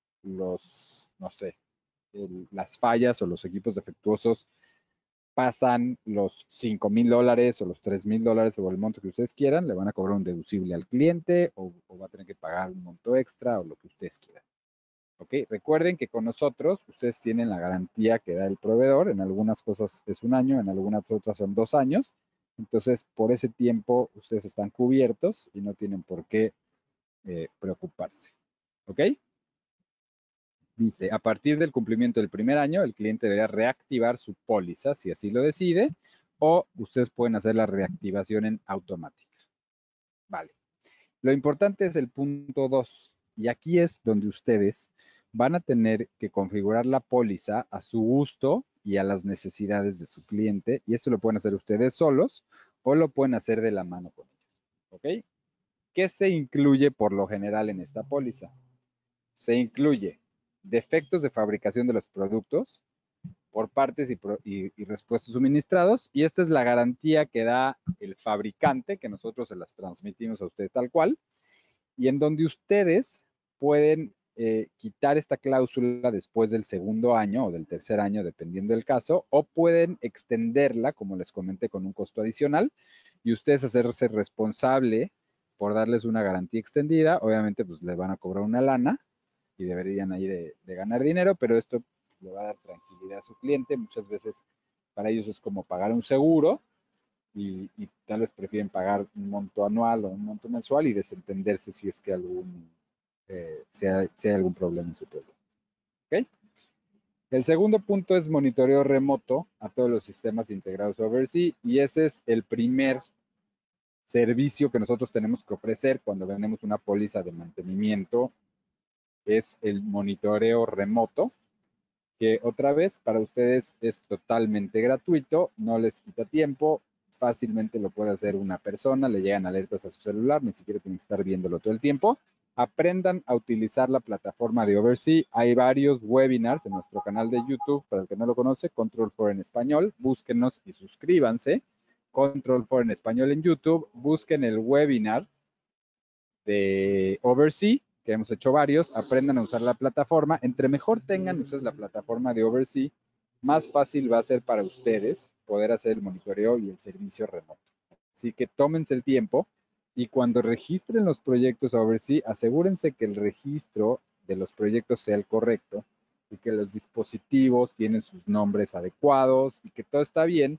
Speaker 1: los, no sé, el, las fallas o los equipos defectuosos pasan los cinco mil dólares o los tres mil dólares o el monto que ustedes quieran, le van a cobrar un deducible al cliente o, o va a tener que pagar un monto extra o lo que ustedes quieran. ¿Ok? Recuerden que con nosotros ustedes tienen la garantía que da el proveedor. En algunas cosas es un año, en algunas otras son dos años. Entonces, por ese tiempo ustedes están cubiertos y no tienen por qué eh, preocuparse. ¿Ok? Dice, a partir del cumplimiento del primer año, el cliente deberá reactivar su póliza, si así lo decide, o ustedes pueden hacer la reactivación en automática. Vale. Lo importante es el punto dos, y aquí es donde ustedes van a tener que configurar la póliza a su gusto y a las necesidades de su cliente, y esto lo pueden hacer ustedes solos o lo pueden hacer de la mano con ellos. ¿Ok? ¿Qué se incluye por lo general en esta póliza? Se incluye defectos de fabricación de los productos por partes y, pro, y, y repuestos suministrados, y esta es la garantía que da el fabricante, que nosotros se las transmitimos a ustedes tal cual, y en donde ustedes pueden eh, quitar esta cláusula después del segundo año o del tercer año, dependiendo del caso, o pueden extenderla, como les comenté, con un costo adicional, y ustedes hacerse responsable por darles una garantía extendida. Obviamente, pues les van a cobrar una lana y deberían ahí de, de ganar dinero, pero esto le va a dar tranquilidad a su cliente. Muchas veces para ellos es como pagar un seguro, y, y, tal vez prefieren pagar un monto anual o un monto mensual y desentenderse si es que algún, eh, si, hay, si hay algún problema en su pueblo. ¿Okay? El segundo punto es monitoreo remoto a todos los sistemas integrados Oversea, y ese es el primer servicio que nosotros tenemos que ofrecer cuando vendemos una póliza de mantenimiento, es el monitoreo remoto, que otra vez para ustedes es totalmente gratuito, no les quita tiempo, fácilmente lo puede hacer una persona, le llegan alertas a su celular, ni siquiera tienen que estar viéndolo todo el tiempo. Aprendan a utilizar la plataforma de Oversea. Hay varios webinars en nuestro canal de YouTube, para el que no lo conoce, Control cuatro en español, búsquenos y suscríbanse. Control cuatro en español en YouTube, busquen el webinar de Oversea, que hemos hecho varios, aprendan a usar la plataforma. Entre mejor tengan ustedes la plataforma de Oversea, más fácil va a ser para ustedes poder hacer el monitoreo y el servicio remoto. Así que tómense el tiempo y cuando registren los proyectos a Oversea, asegúrense que el registro de los proyectos sea el correcto y que los dispositivos tienen sus nombres adecuados y que todo está bien,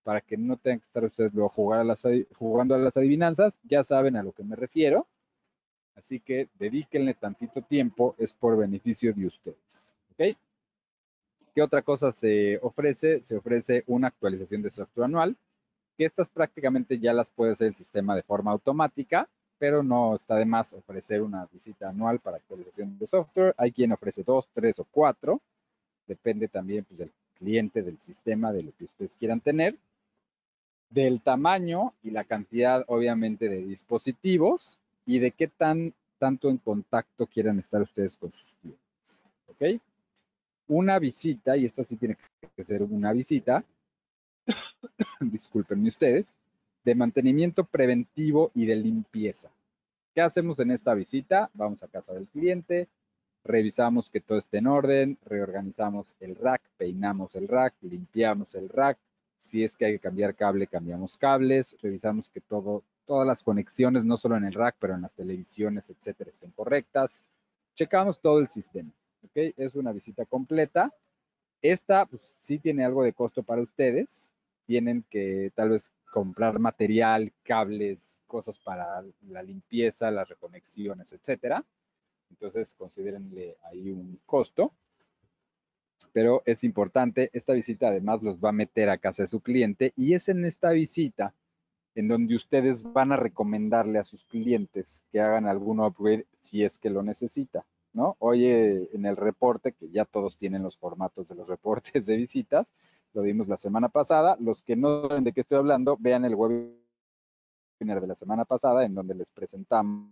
Speaker 1: para que no tengan que estar ustedes luego jugar a las, jugando a las adivinanzas. Ya saben a lo que me refiero. Así que dedíquenle tantito tiempo, es por beneficio de ustedes. ¿Ok? ¿Qué otra cosa se ofrece? Se ofrece una actualización de software anual, que estas prácticamente ya las puede hacer el sistema de forma automática, pero no está de más ofrecer una visita anual para actualización de software. Hay quien ofrece dos, tres o cuatro. Depende también pues, del cliente, del sistema, de lo que ustedes quieran tener, del tamaño y la cantidad, obviamente, de dispositivos y de qué tan tanto en contacto quieran estar ustedes con sus clientes. ¿Ok? Una visita, y esta sí tiene que ser una visita, discúlpenme ustedes, de mantenimiento preventivo y de limpieza. ¿Qué hacemos en esta visita? Vamos a casa del cliente, revisamos que todo esté en orden, reorganizamos el rack, peinamos el rack, limpiamos el rack. Si es que hay que cambiar cable, cambiamos cables, revisamos que todo, todas las conexiones, no solo en el rack, pero en las televisiones, etcétera, estén correctas. Checamos todo el sistema. ¿Ok? Es una visita completa. Esta, pues sí tiene algo de costo para ustedes. Tienen que tal vez comprar material, cables, cosas para la limpieza, las reconexiones, etcétera. Entonces, considérenle ahí un costo. Pero es importante, esta visita además los va a meter a casa de su cliente y es en esta visita en donde ustedes van a recomendarle a sus clientes que hagan algún upgrade si es que lo necesita, ¿no? Oye, en el reporte, que ya todos tienen los formatos de los reportes de visitas, lo vimos la semana pasada. Los que no saben de qué estoy hablando, vean el webinar de la semana pasada en donde les presentamos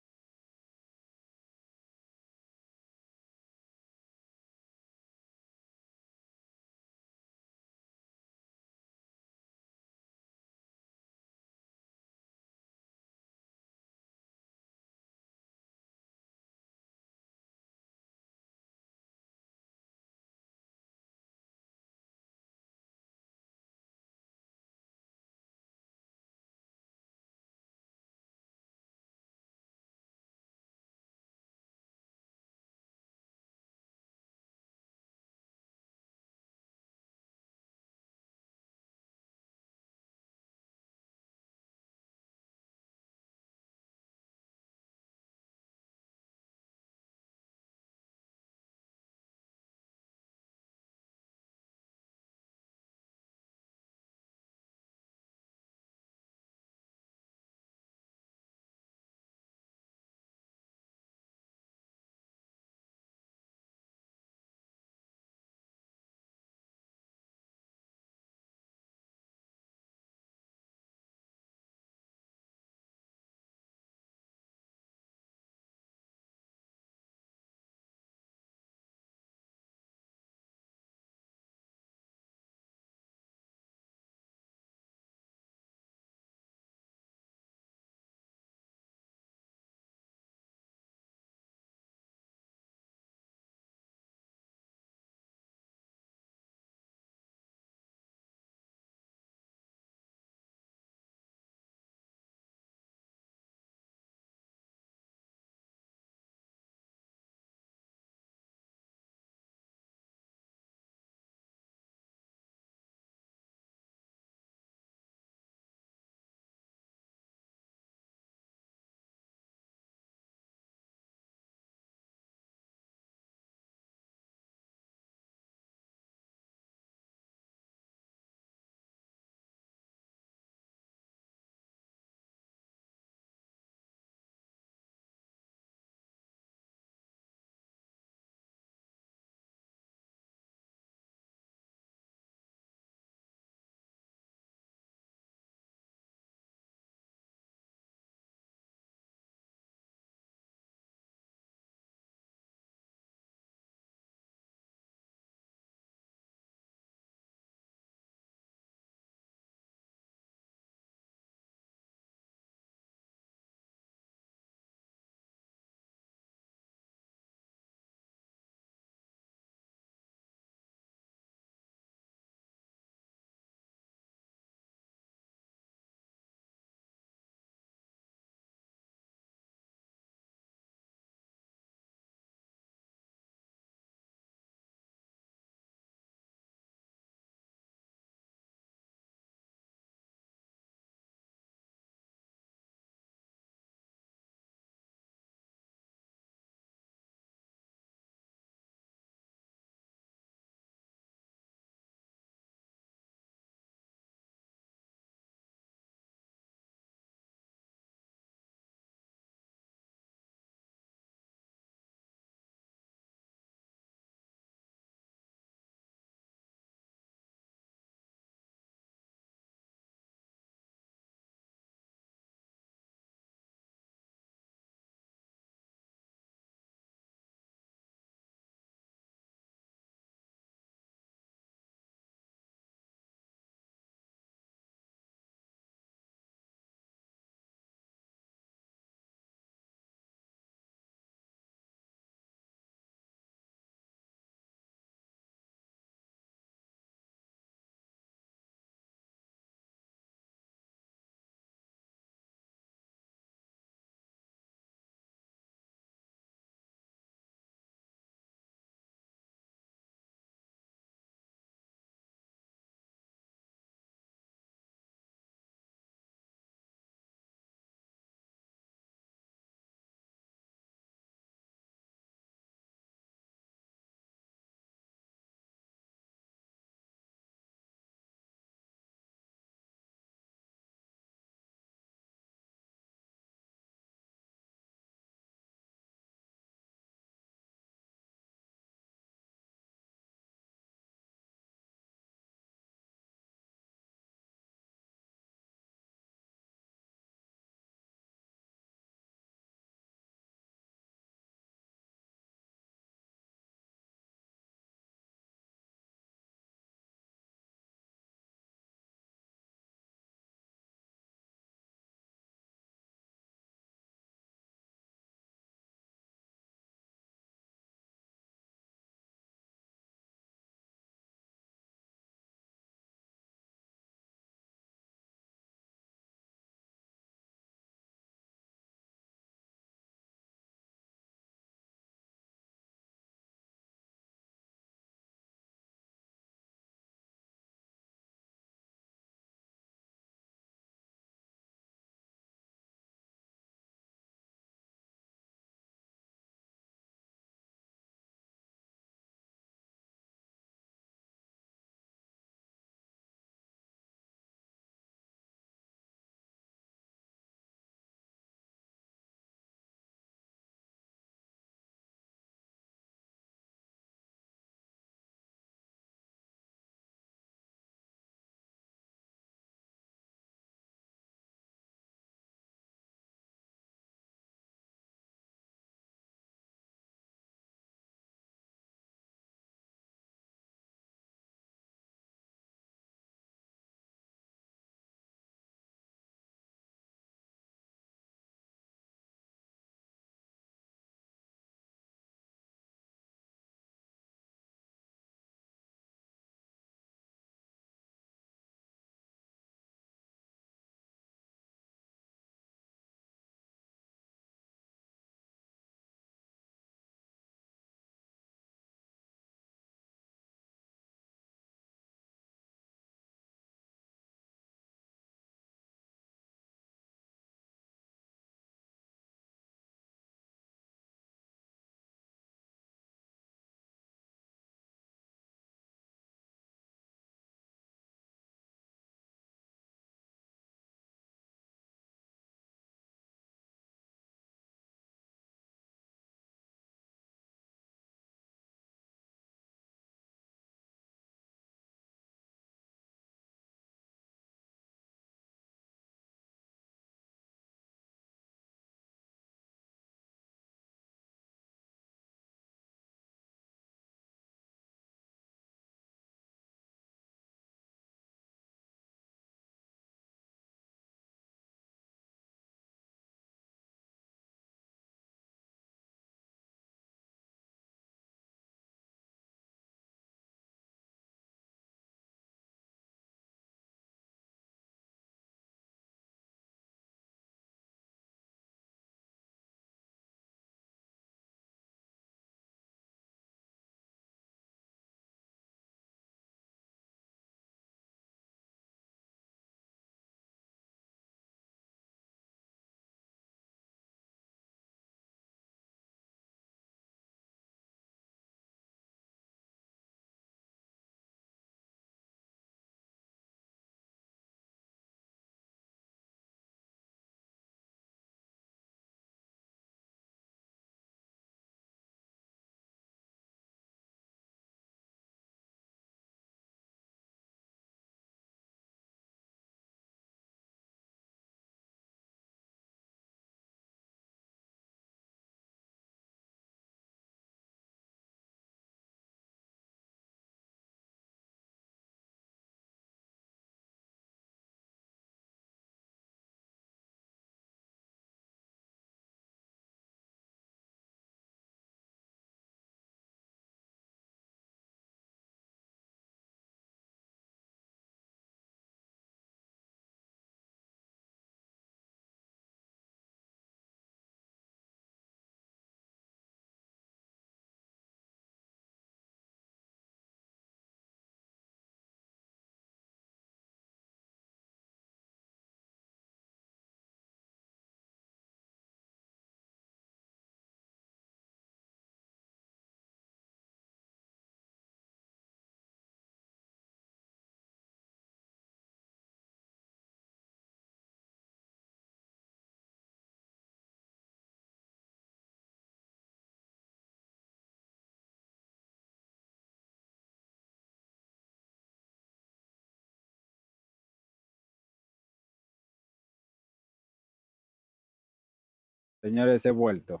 Speaker 1: Señores, he vuelto.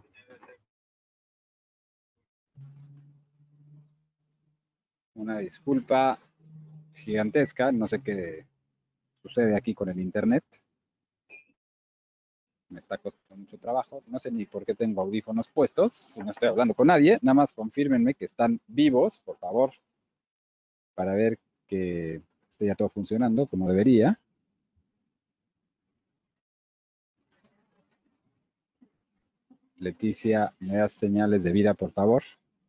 Speaker 1: Una disculpa gigantesca, no sé qué sucede aquí con el internet. Me está costando mucho trabajo. No sé ni por qué tengo audífonos puestos, si no estoy hablando con nadie. Nada más confírmenme que están vivos, por favor, para ver que esté ya todo funcionando como debería. Leticia, ¿me das señales de vida, por favor?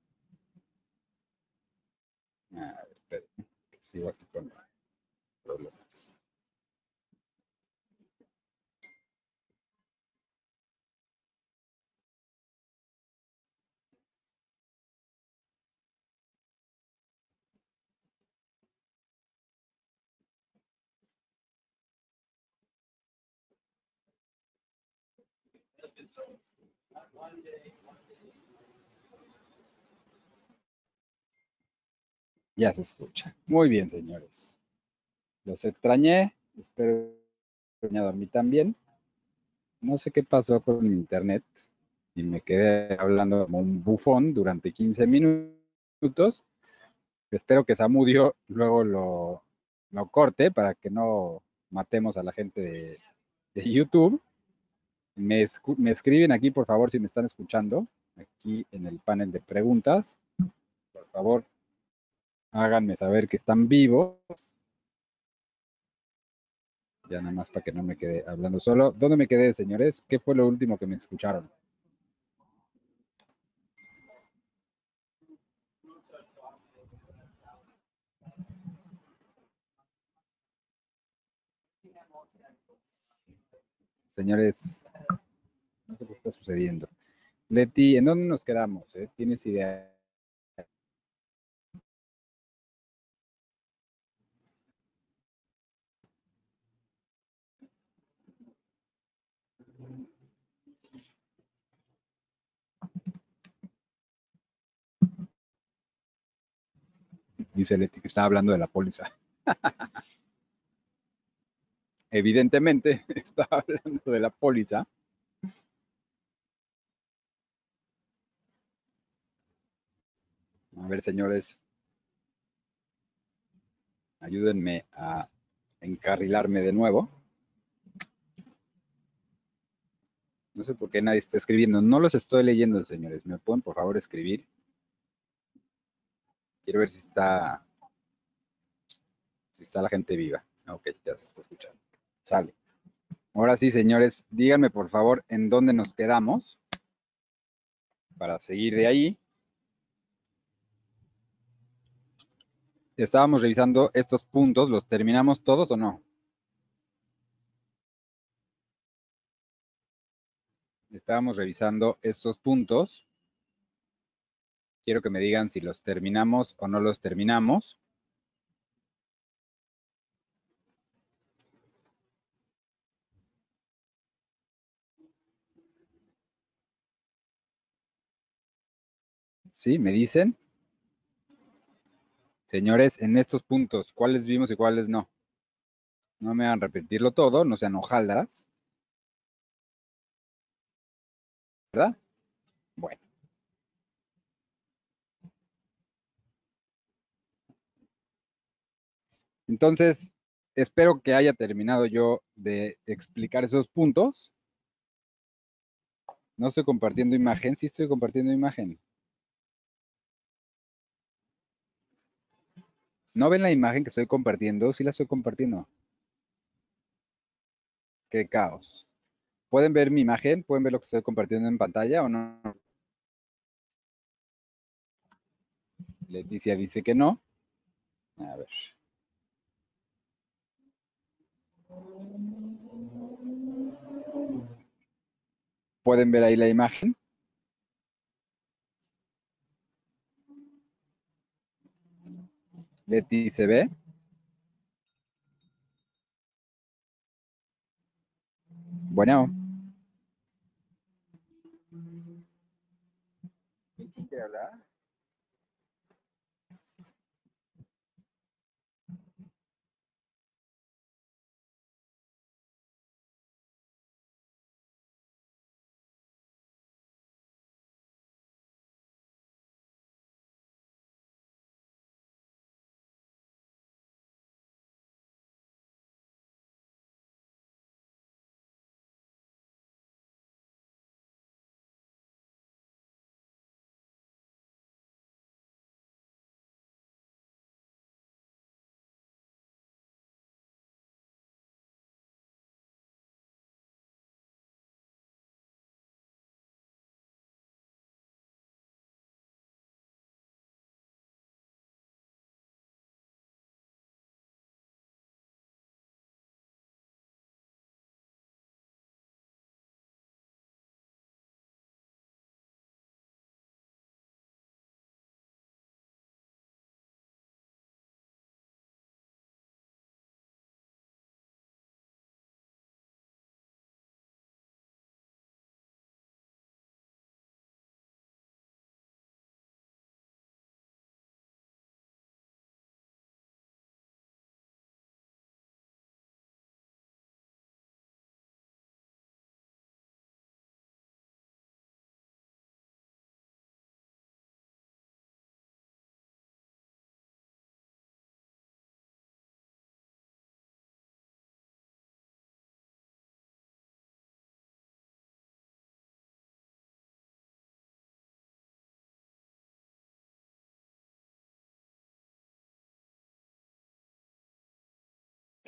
Speaker 1: A ver, espérenme, que sigo aquí con problemas. Ya se escucha. Muy bien, señores. Los extrañé. Espero que hayan a mí también. No sé qué pasó con mi internet y me quedé hablando como un bufón durante quince minutos. Espero que Samudio luego lo, lo corte para que no matemos a la gente de, de YouTube. Me, me escriben aquí, por favor, si me están escuchando, aquí en el panel de preguntas. Por favor, háganme saber que están vivos. Ya nada más para que no me quede hablando solo. ¿Dónde me quedé, señores? ¿Qué fue lo último que me escucharon? Señores, no sé qué está sucediendo. Leti, ¿en dónde nos quedamos? Eh? ¿Tienes idea? Dice Leti que está hablando de la póliza. Evidentemente está hablando de la póliza. A ver, señores, ayúdenme a encarrilarme de nuevo. No sé por qué nadie está escribiendo. No los estoy leyendo, señores. ¿Me pueden, por favor, escribir? Quiero ver si está, si está la gente viva. Ok, ya se está escuchando. Sale. Ahora sí, señores, díganme, por favor, en dónde nos quedamos para seguir de ahí. Estábamos revisando estos puntos. ¿Los terminamos todos o no? Estábamos revisando estos puntos. Quiero que me digan si los terminamos o no los terminamos. ¿Sí? ¿Me dicen? Señores, en estos puntos, ¿cuáles vimos y cuáles no? No me hagan repetirlo todo, no sean hojaldras. ¿Verdad? Bueno. Entonces, espero que haya terminado yo de explicar esos puntos. No estoy compartiendo imagen, sí estoy compartiendo imagen. ¿No ven la imagen que estoy compartiendo? Sí la estoy compartiendo. Qué caos. ¿Pueden ver mi imagen? ¿Pueden ver lo que estoy compartiendo en pantalla o no? Leticia dice que no. A ver. ¿Pueden ver ahí la imagen? Leti se ve. Bueno. ¿Qué habla?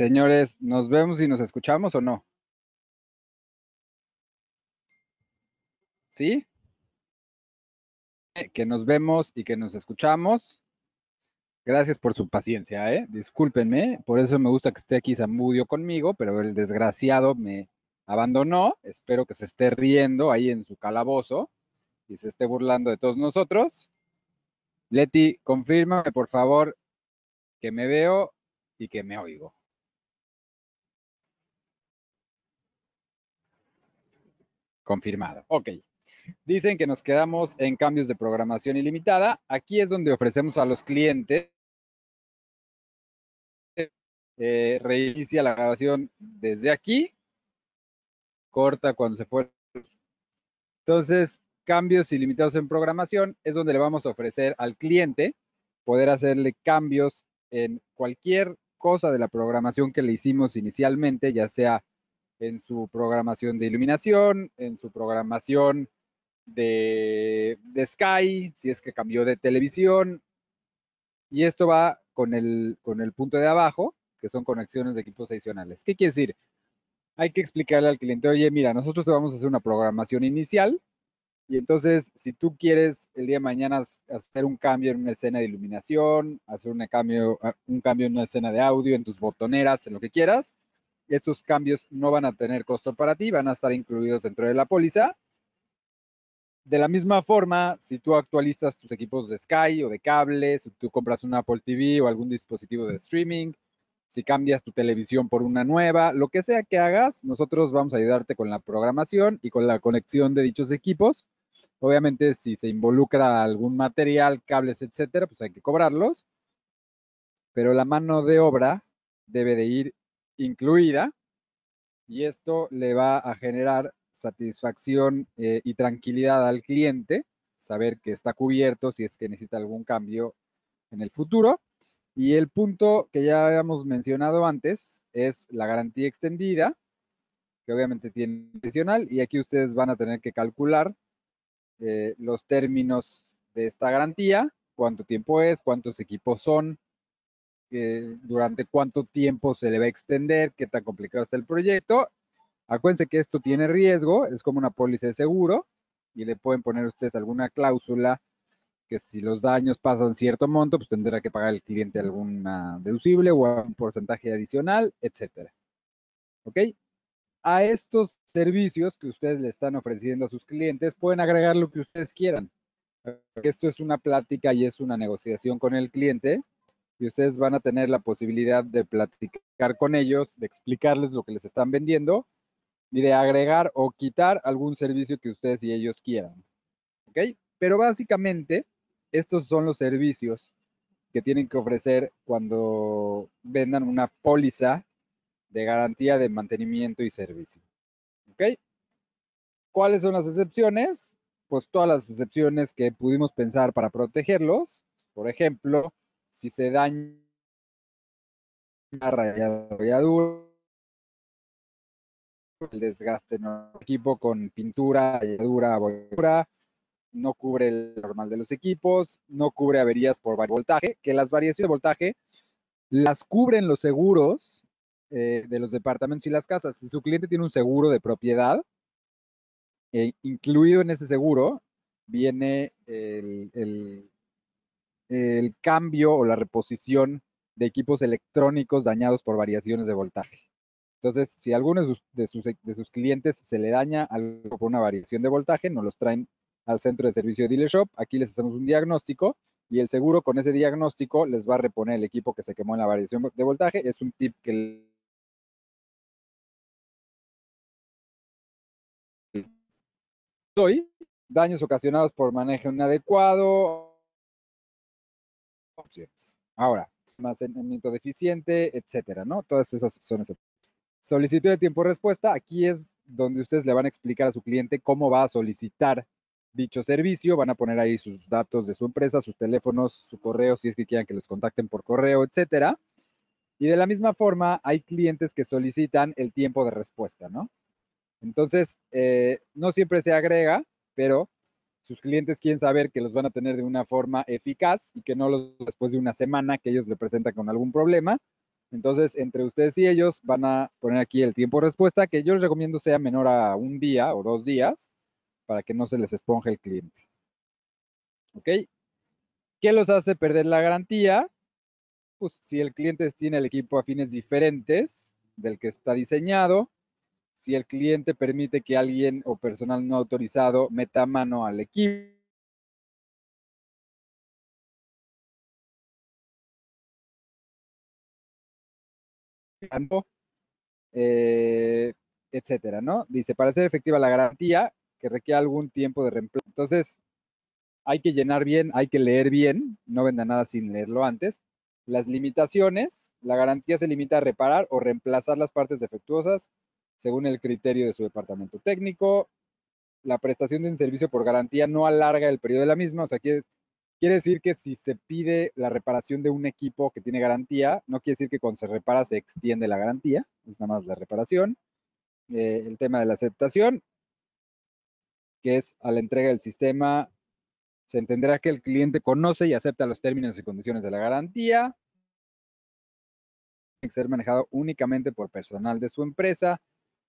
Speaker 1: Señores, ¿nos vemos y nos escuchamos o no? ¿Sí? Que nos vemos y que nos escuchamos. Gracias por su paciencia, ¿eh? Discúlpenme, por eso me gusta que esté aquí Zamudio conmigo, pero el desgraciado me abandonó. Espero que se esté riendo ahí en su calabozo y se esté burlando de todos nosotros. Leti, confírmame por favor que me veo y que me oigo. Confirmado. Ok. Dicen que nos quedamos en cambios de programación ilimitada. Aquí es donde ofrecemos a los clientes, eh, reinicia la grabación desde aquí, corta cuando se fue. Entonces, cambios ilimitados en programación es donde le vamos a ofrecer al cliente poder hacerle cambios en cualquier cosa de la programación que le hicimos inicialmente, ya sea en su programación de iluminación, en su programación de, de Sky, si es que cambió de televisión. Y esto va con el, con el punto de abajo, que son conexiones de equipos adicionales. ¿Qué quiere decir? Hay que explicarle al cliente, oye, mira, nosotros te vamos a hacer una programación inicial y entonces si tú quieres el día de mañana hacer un cambio en una escena de iluminación, hacer una cambio, un cambio en una escena de audio, en tus botoneras, en lo que quieras, estos cambios no van a tener costo para ti, van a estar incluidos dentro de la póliza. De la misma forma, si tú actualizas tus equipos de Sky o de cable, si tú compras un Apple T V o algún dispositivo de streaming, si cambias tu televisión por una nueva, lo que sea que hagas, nosotros vamos a ayudarte con la programación y con la conexión de dichos equipos. Obviamente, si se involucra algún material, cables, etcétera, pues hay que cobrarlos, pero la mano de obra debe de ir incluida y esto le va a generar satisfacción eh, y tranquilidad al cliente, saber que está cubierto si es que necesita algún cambio en el futuro. Y el punto que ya habíamos mencionado antes es la garantía extendida, que obviamente tiene adicional, y aquí ustedes van a tener que calcular eh, los términos de esta garantía, cuánto tiempo es, cuántos equipos son, eh, durante cuánto tiempo se le va a extender, qué tan complicado está el proyecto. Acuérdense que esto tiene riesgo, es como una póliza de seguro y le pueden poner ustedes alguna cláusula que si los daños pasan cierto monto, pues tendrá que pagar el cliente alguna deducible o un porcentaje adicional, etcétera. ¿Ok? A estos servicios que ustedes le están ofreciendo a sus clientes, pueden agregar lo que ustedes quieran. Esto es una plática y es una negociación con el cliente y ustedes van a tener la posibilidad de platicar con ellos, de explicarles lo que les están vendiendo y de agregar o quitar algún servicio que ustedes y ellos quieran. ¿Ok? Pero básicamente, estos son los servicios que tienen que ofrecer cuando vendan una póliza de garantía de mantenimiento y servicio. ¿Ok? ¿Cuáles son las excepciones? Pues todas las excepciones que pudimos pensar para protegerlos. Por ejemplo, si se daña una rayadura, el desgaste en el equipo con pintura, rayadura, bolladura, no cubre el normal de los equipos, no cubre averías por voltaje, que las variaciones de voltaje las cubren los seguros eh, de los departamentos y las casas. Si su cliente tiene un seguro de propiedad, eh, incluido en ese seguro viene el, el, el cambio o la reposición de equipos electrónicos dañados por variaciones de voltaje. Entonces, si a alguno de sus, de sus, de sus clientes se le daña algo por una variación de voltaje, nos los traen al centro de servicio de Dealer Shop. Aquí les hacemos un diagnóstico y el seguro con ese diagnóstico les va a reponer el equipo que se quemó en la variación de voltaje. Es un tip que les doy. Daños ocasionados por manejo inadecuado. Opciones. Ahora, almacenamiento deficiente, etcétera, ¿no? Todas esas son esas. Solicitud de tiempo de respuesta. Aquí es donde ustedes le van a explicar a su cliente cómo va a solicitar dicho servicio. Van a poner ahí sus datos de su empresa, sus teléfonos, su correo, si es que quieran que los contacten por correo, etcétera. Y de la misma forma, hay clientes que solicitan el tiempo de respuesta, ¿no? Entonces, eh, no siempre se agrega, pero sus clientes quieren saber que los van a tener de una forma eficaz y que no los después de una semana que ellos le presentan con algún problema. Entonces, entre ustedes y ellos van a poner aquí el tiempo de respuesta, que yo les recomiendo sea menor a un día o dos días, para que no se les esponje el cliente. ¿Ok? ¿Qué los hace perder la garantía? Pues si el cliente tiene el equipo a fines diferentes del que está diseñado, si el cliente permite que alguien o personal no autorizado meta mano al equipo, eh, etcétera, ¿no? Dice, para ser efectiva la garantía, que requiere algún tiempo de reemplazo. Entonces, hay que llenar bien, hay que leer bien, no venda nada sin leerlo antes. Las limitaciones, la garantía se limita a reparar o reemplazar las partes defectuosas según el criterio de su departamento técnico. La prestación de un servicio por garantía no alarga el periodo de la misma, o sea, quiere, quiere decir que si se pide la reparación de un equipo que tiene garantía, no quiere decir que cuando se repara se extiende la garantía, es nada más la reparación. Eh, el tema de la aceptación, que es a la entrega del sistema, se entenderá que el cliente conoce y acepta los términos y condiciones de la garantía. Tiene que ser manejado únicamente por personal de su empresa.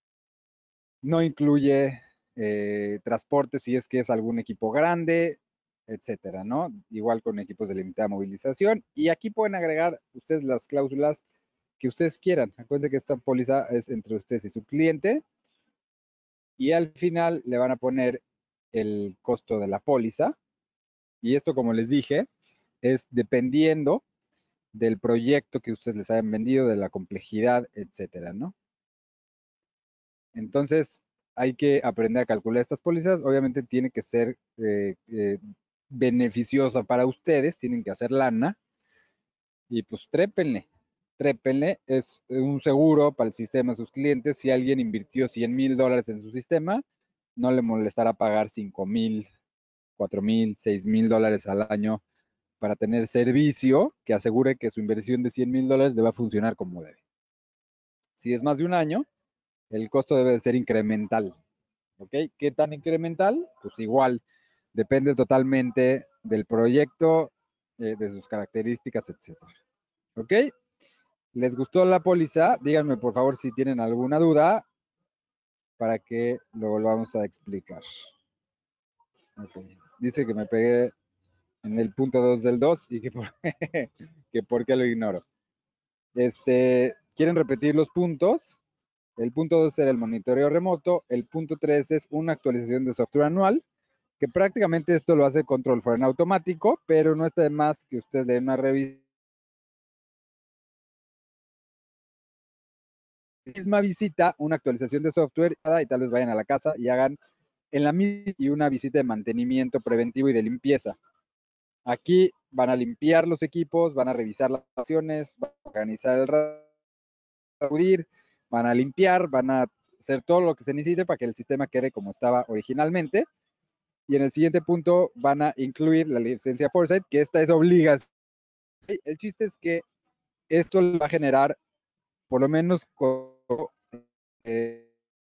Speaker 1: No incluye eh, transporte si es que es algún equipo grande, etcétera, ¿no? Igual con equipos de limitada movilización. Y aquí pueden agregar ustedes las cláusulas que ustedes quieran. Acuérdense que esta póliza es entre ustedes y su cliente. Y al final le van a poner el costo de la póliza. Y esto, como les dije, es dependiendo del proyecto que ustedes les hayan vendido, de la complejidad, etcétera, ¿no? Entonces, hay que aprender a calcular estas pólizas. Obviamente tiene que ser eh, eh, beneficiosa para ustedes, tienen que hacer lana y pues trépenle, trépenle. Es un seguro para el sistema de sus clientes. Si alguien invirtió cien mil dólares en su sistema, no le molestará pagar cinco mil, cuatro mil, seis mil dólares al año para tener servicio que asegure que su inversión de cien mil dólares le va a funcionar como debe. Si es más de un año, el costo debe de ser incremental. ¿Ok? ¿Qué tan incremental? Pues igual, depende totalmente del proyecto, eh, de sus características, etcétera. ¿Ok? ¿Les gustó la póliza? Díganme por favor si tienen alguna duda para que lo volvamos a explicar. Okay. Dice que me pegué en el punto dos del dos y que por, que por qué lo ignoro. Este, ¿quieren repetir los puntos? El punto dos era el monitoreo remoto. El punto tres es una actualización de software anual, que prácticamente esto lo hace Control for en automático, pero no está de más que ustedes le den una revisión. Misma visita, una actualización de software y tal vez vayan a la casa y hagan en la misma y una visita de mantenimiento preventivo y de limpieza. Aquí van a limpiar los equipos, van a revisar las acciones, van a organizar el acudir, van a limpiar, van a hacer todo lo que se necesite para que el sistema quede como estaba originalmente. Y en el siguiente punto van a incluir la licencia Foresight, que esta es obligación. El chiste es que esto va a generar, por lo menos, eh,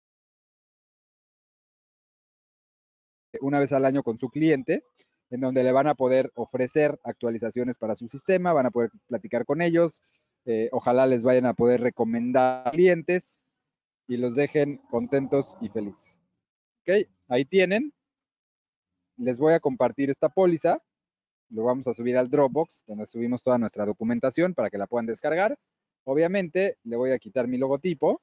Speaker 1: una vez al año con su cliente, en donde le van a poder ofrecer actualizaciones para su sistema, van a poder platicar con ellos, eh, ojalá les vayan a poder recomendar clientes y los dejen contentos y felices. Ok, ahí tienen. Les voy a compartir esta póliza. Lo vamos a subir al Dropbox, donde subimos toda nuestra documentación para que la puedan descargar. Obviamente, le voy a quitar mi logotipo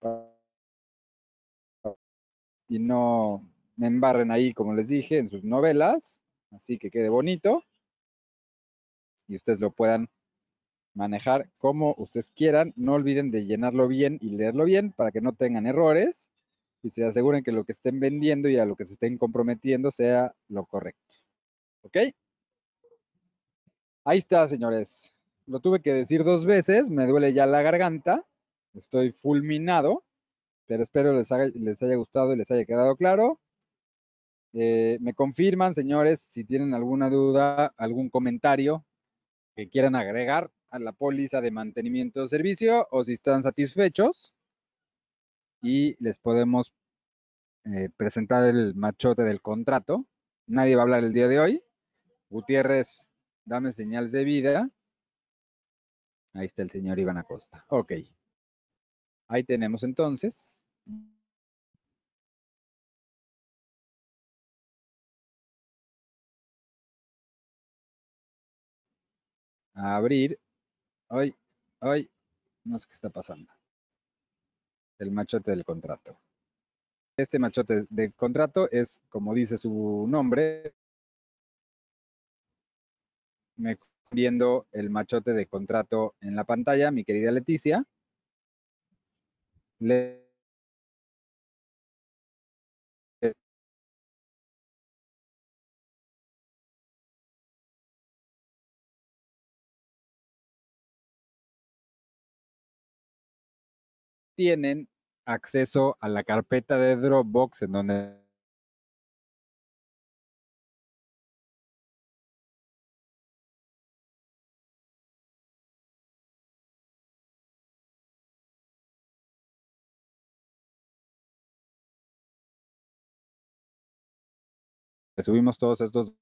Speaker 1: y no me embarren ahí, como les dije, en sus novelas. Así que quede bonito y ustedes lo puedan manejar como ustedes quieran. No olviden de llenarlo bien y leerlo bien para que no tengan errores y se aseguren que lo que estén vendiendo y a lo que se estén comprometiendo sea lo correcto. ¿Ok? Ahí está, señores. Lo tuve que decir dos veces, me duele ya la garganta, estoy fulminado, pero espero les, haga, les haya gustado y les haya quedado claro. Eh, me confirman, señores, si tienen alguna duda, algún comentario que quieran agregar a la póliza de mantenimiento de servicio o si están satisfechos y les podemos eh, presentar el machote del contrato. Nadie va a hablar el día de hoy. Gutiérrez, dame señales de vida. Ahí está el señor Iván Acosta. Ok. Ahí tenemos entonces. A abrir. Ay, ay, no sé qué está pasando. El machote del contrato. Este machote de contrato es, como dice su nombre, me viendo el machote de contrato en la pantalla, mi querida Leticia. Le tienen acceso a la carpeta de Dropbox en donde subimos todos estos.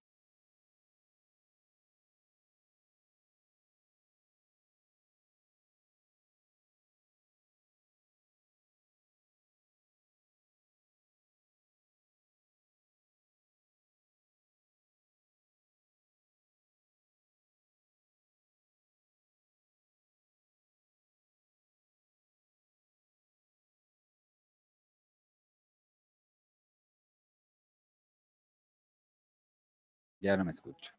Speaker 1: Ya no me escucho.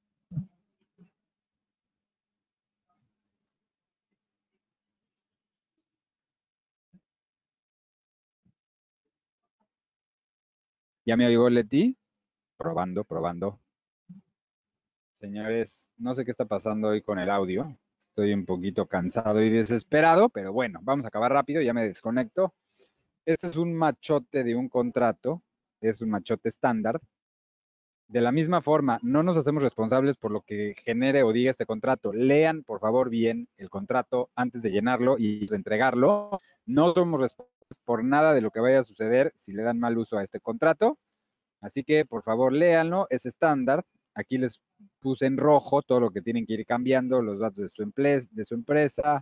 Speaker 1: ¿Ya me oigo, Leti? Probando, probando. Señores, no sé qué está pasando hoy con el audio. Estoy un poquito cansado y desesperado, pero bueno, vamos a acabar rápido, ya me desconecto. Este es un machote de un contrato, es un machote estándar. De la misma forma, no nos hacemos responsables por lo que genere o diga este contrato. Lean, por favor, bien el contrato antes de llenarlo y entregarlo. No somos responsables por nada de lo que vaya a suceder si le dan mal uso a este contrato. Así que, por favor, léanlo. Es estándar. Aquí les puse en rojo todo lo que tienen que ir cambiando, los datos de su, de su empresa,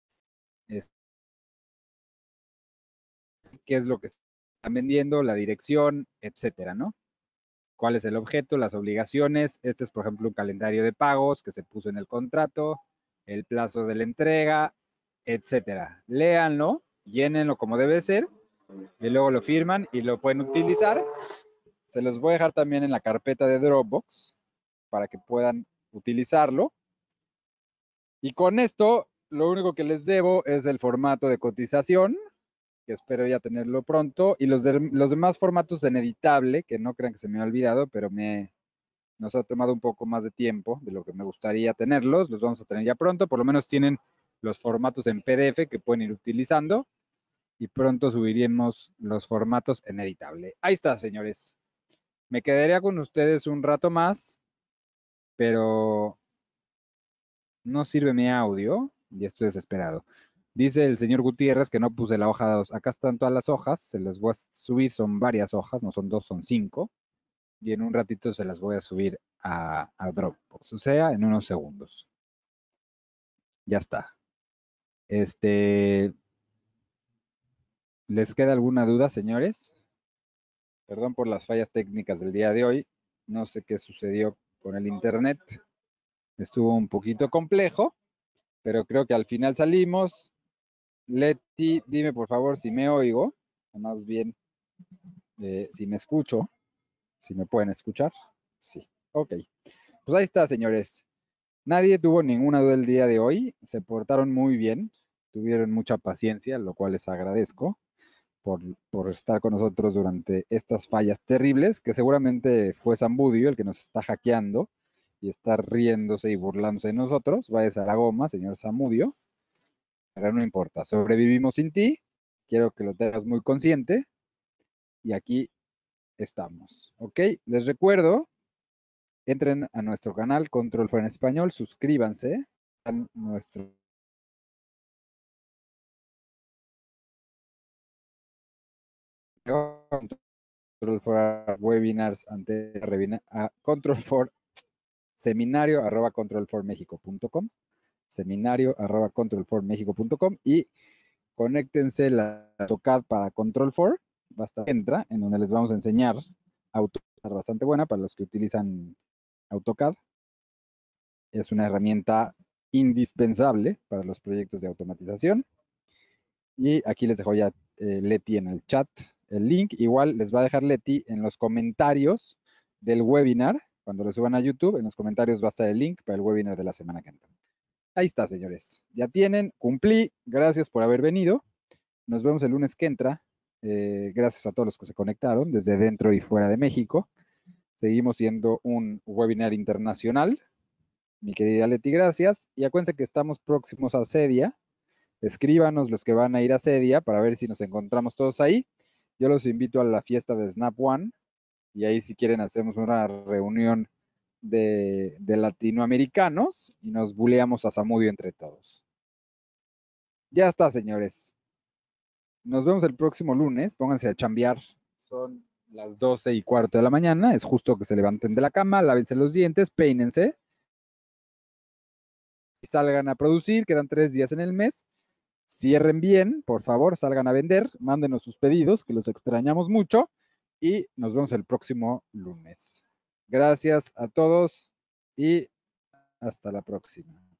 Speaker 1: qué es lo que están vendiendo, la dirección, etcétera, ¿no? Cuál es el objeto, las obligaciones. Este es, por ejemplo, un calendario de pagos que se puso en el contrato, el plazo de la entrega, etcétera. Léanlo, llénenlo como debe ser y luego lo firman y lo pueden utilizar. Se los voy a dejar también en la carpeta de Dropbox para que puedan utilizarlo. Y con esto, lo único que les debo es el formato de cotización, que espero ya tenerlo pronto, y los, de, los demás formatos en editable, que no crean que se me ha olvidado, pero me, nos ha tomado un poco más de tiempo de lo que me gustaría tenerlos, los vamos a tener ya pronto, por lo menos tienen los formatos en P D F que pueden ir utilizando, y pronto subiremos los formatos en editable. Ahí está, señores. Me quedaría con ustedes un rato más, pero no sirve mi audio y estoy desesperado. Dice el señor Gutiérrez que no puse la hoja dos. Acá están todas las hojas, se las voy a subir, son varias hojas, no son dos, son cinco. Y en un ratito se las voy a subir a, a Dropbox, o sea, en unos segundos. Ya está. Este, ¿les queda alguna duda, señores? Perdón por las fallas técnicas del día de hoy. No sé qué sucedió con el internet. Estuvo un poquito complejo, pero creo que al final salimos. Leti, dime por favor si me oigo, o más bien eh, si me escucho, si me pueden escuchar. Sí, ok. Pues ahí está, señores. Nadie tuvo ninguna duda el día de hoy, se portaron muy bien, tuvieron mucha paciencia, lo cual les agradezco por, por estar con nosotros durante estas fallas terribles, que seguramente fue Zambudio el que nos está hackeando y está riéndose y burlándose de nosotros. Vayas a la goma, señor Zamudio, pero no importa, sobrevivimos sin ti, quiero que lo tengas muy consciente y aquí estamos, ¿ok? Les recuerdo, entren a nuestro canal Control for en Español, suscríbanse a nuestro Control for webinars ante a Control for seminario arroba control for mexico punto com. seminario arroba control four mexico punto com y conéctense la AutoCAD para Control four, basta entra, en donde les vamos a enseñar AutoCAD bastante buena para los que utilizan AutoCAD. Es una herramienta indispensable para los proyectos de automatización. Y aquí les dejo ya eh, Leti en el chat el link. Igual les va a dejar Leti en los comentarios del webinar. Cuando lo suban a YouTube, en los comentarios va a estar el link para el webinar de la semana que entra. Ahí está, señores. Ya tienen, cumplí. Gracias por haber venido. Nos vemos el lunes que entra. Eh, gracias a todos los que se conectaron desde dentro y fuera de México. Seguimos siendo un webinar internacional. Mi querida Leti, gracias. Y acuérdense que estamos próximos a Cedia. Escríbanos los que van a ir a Cedia para ver si nos encontramos todos ahí. Yo los invito a la fiesta de Snap One y ahí si quieren hacemos una reunión de, de latinoamericanos y nos buleamos a Zamudio entre todos. Ya está, señores. Nos vemos el próximo lunes. Pónganse a chambear. Son las doce y cuarto de la mañana. Es justo que se levanten de la cama, lávense los dientes, peínense y salgan a producir. Quedan tres días en el mes. Cierren bien, por favor, salgan a vender, mándenos sus pedidos, que los extrañamos mucho, y nos vemos el próximo lunes. Gracias a todos y hasta la próxima.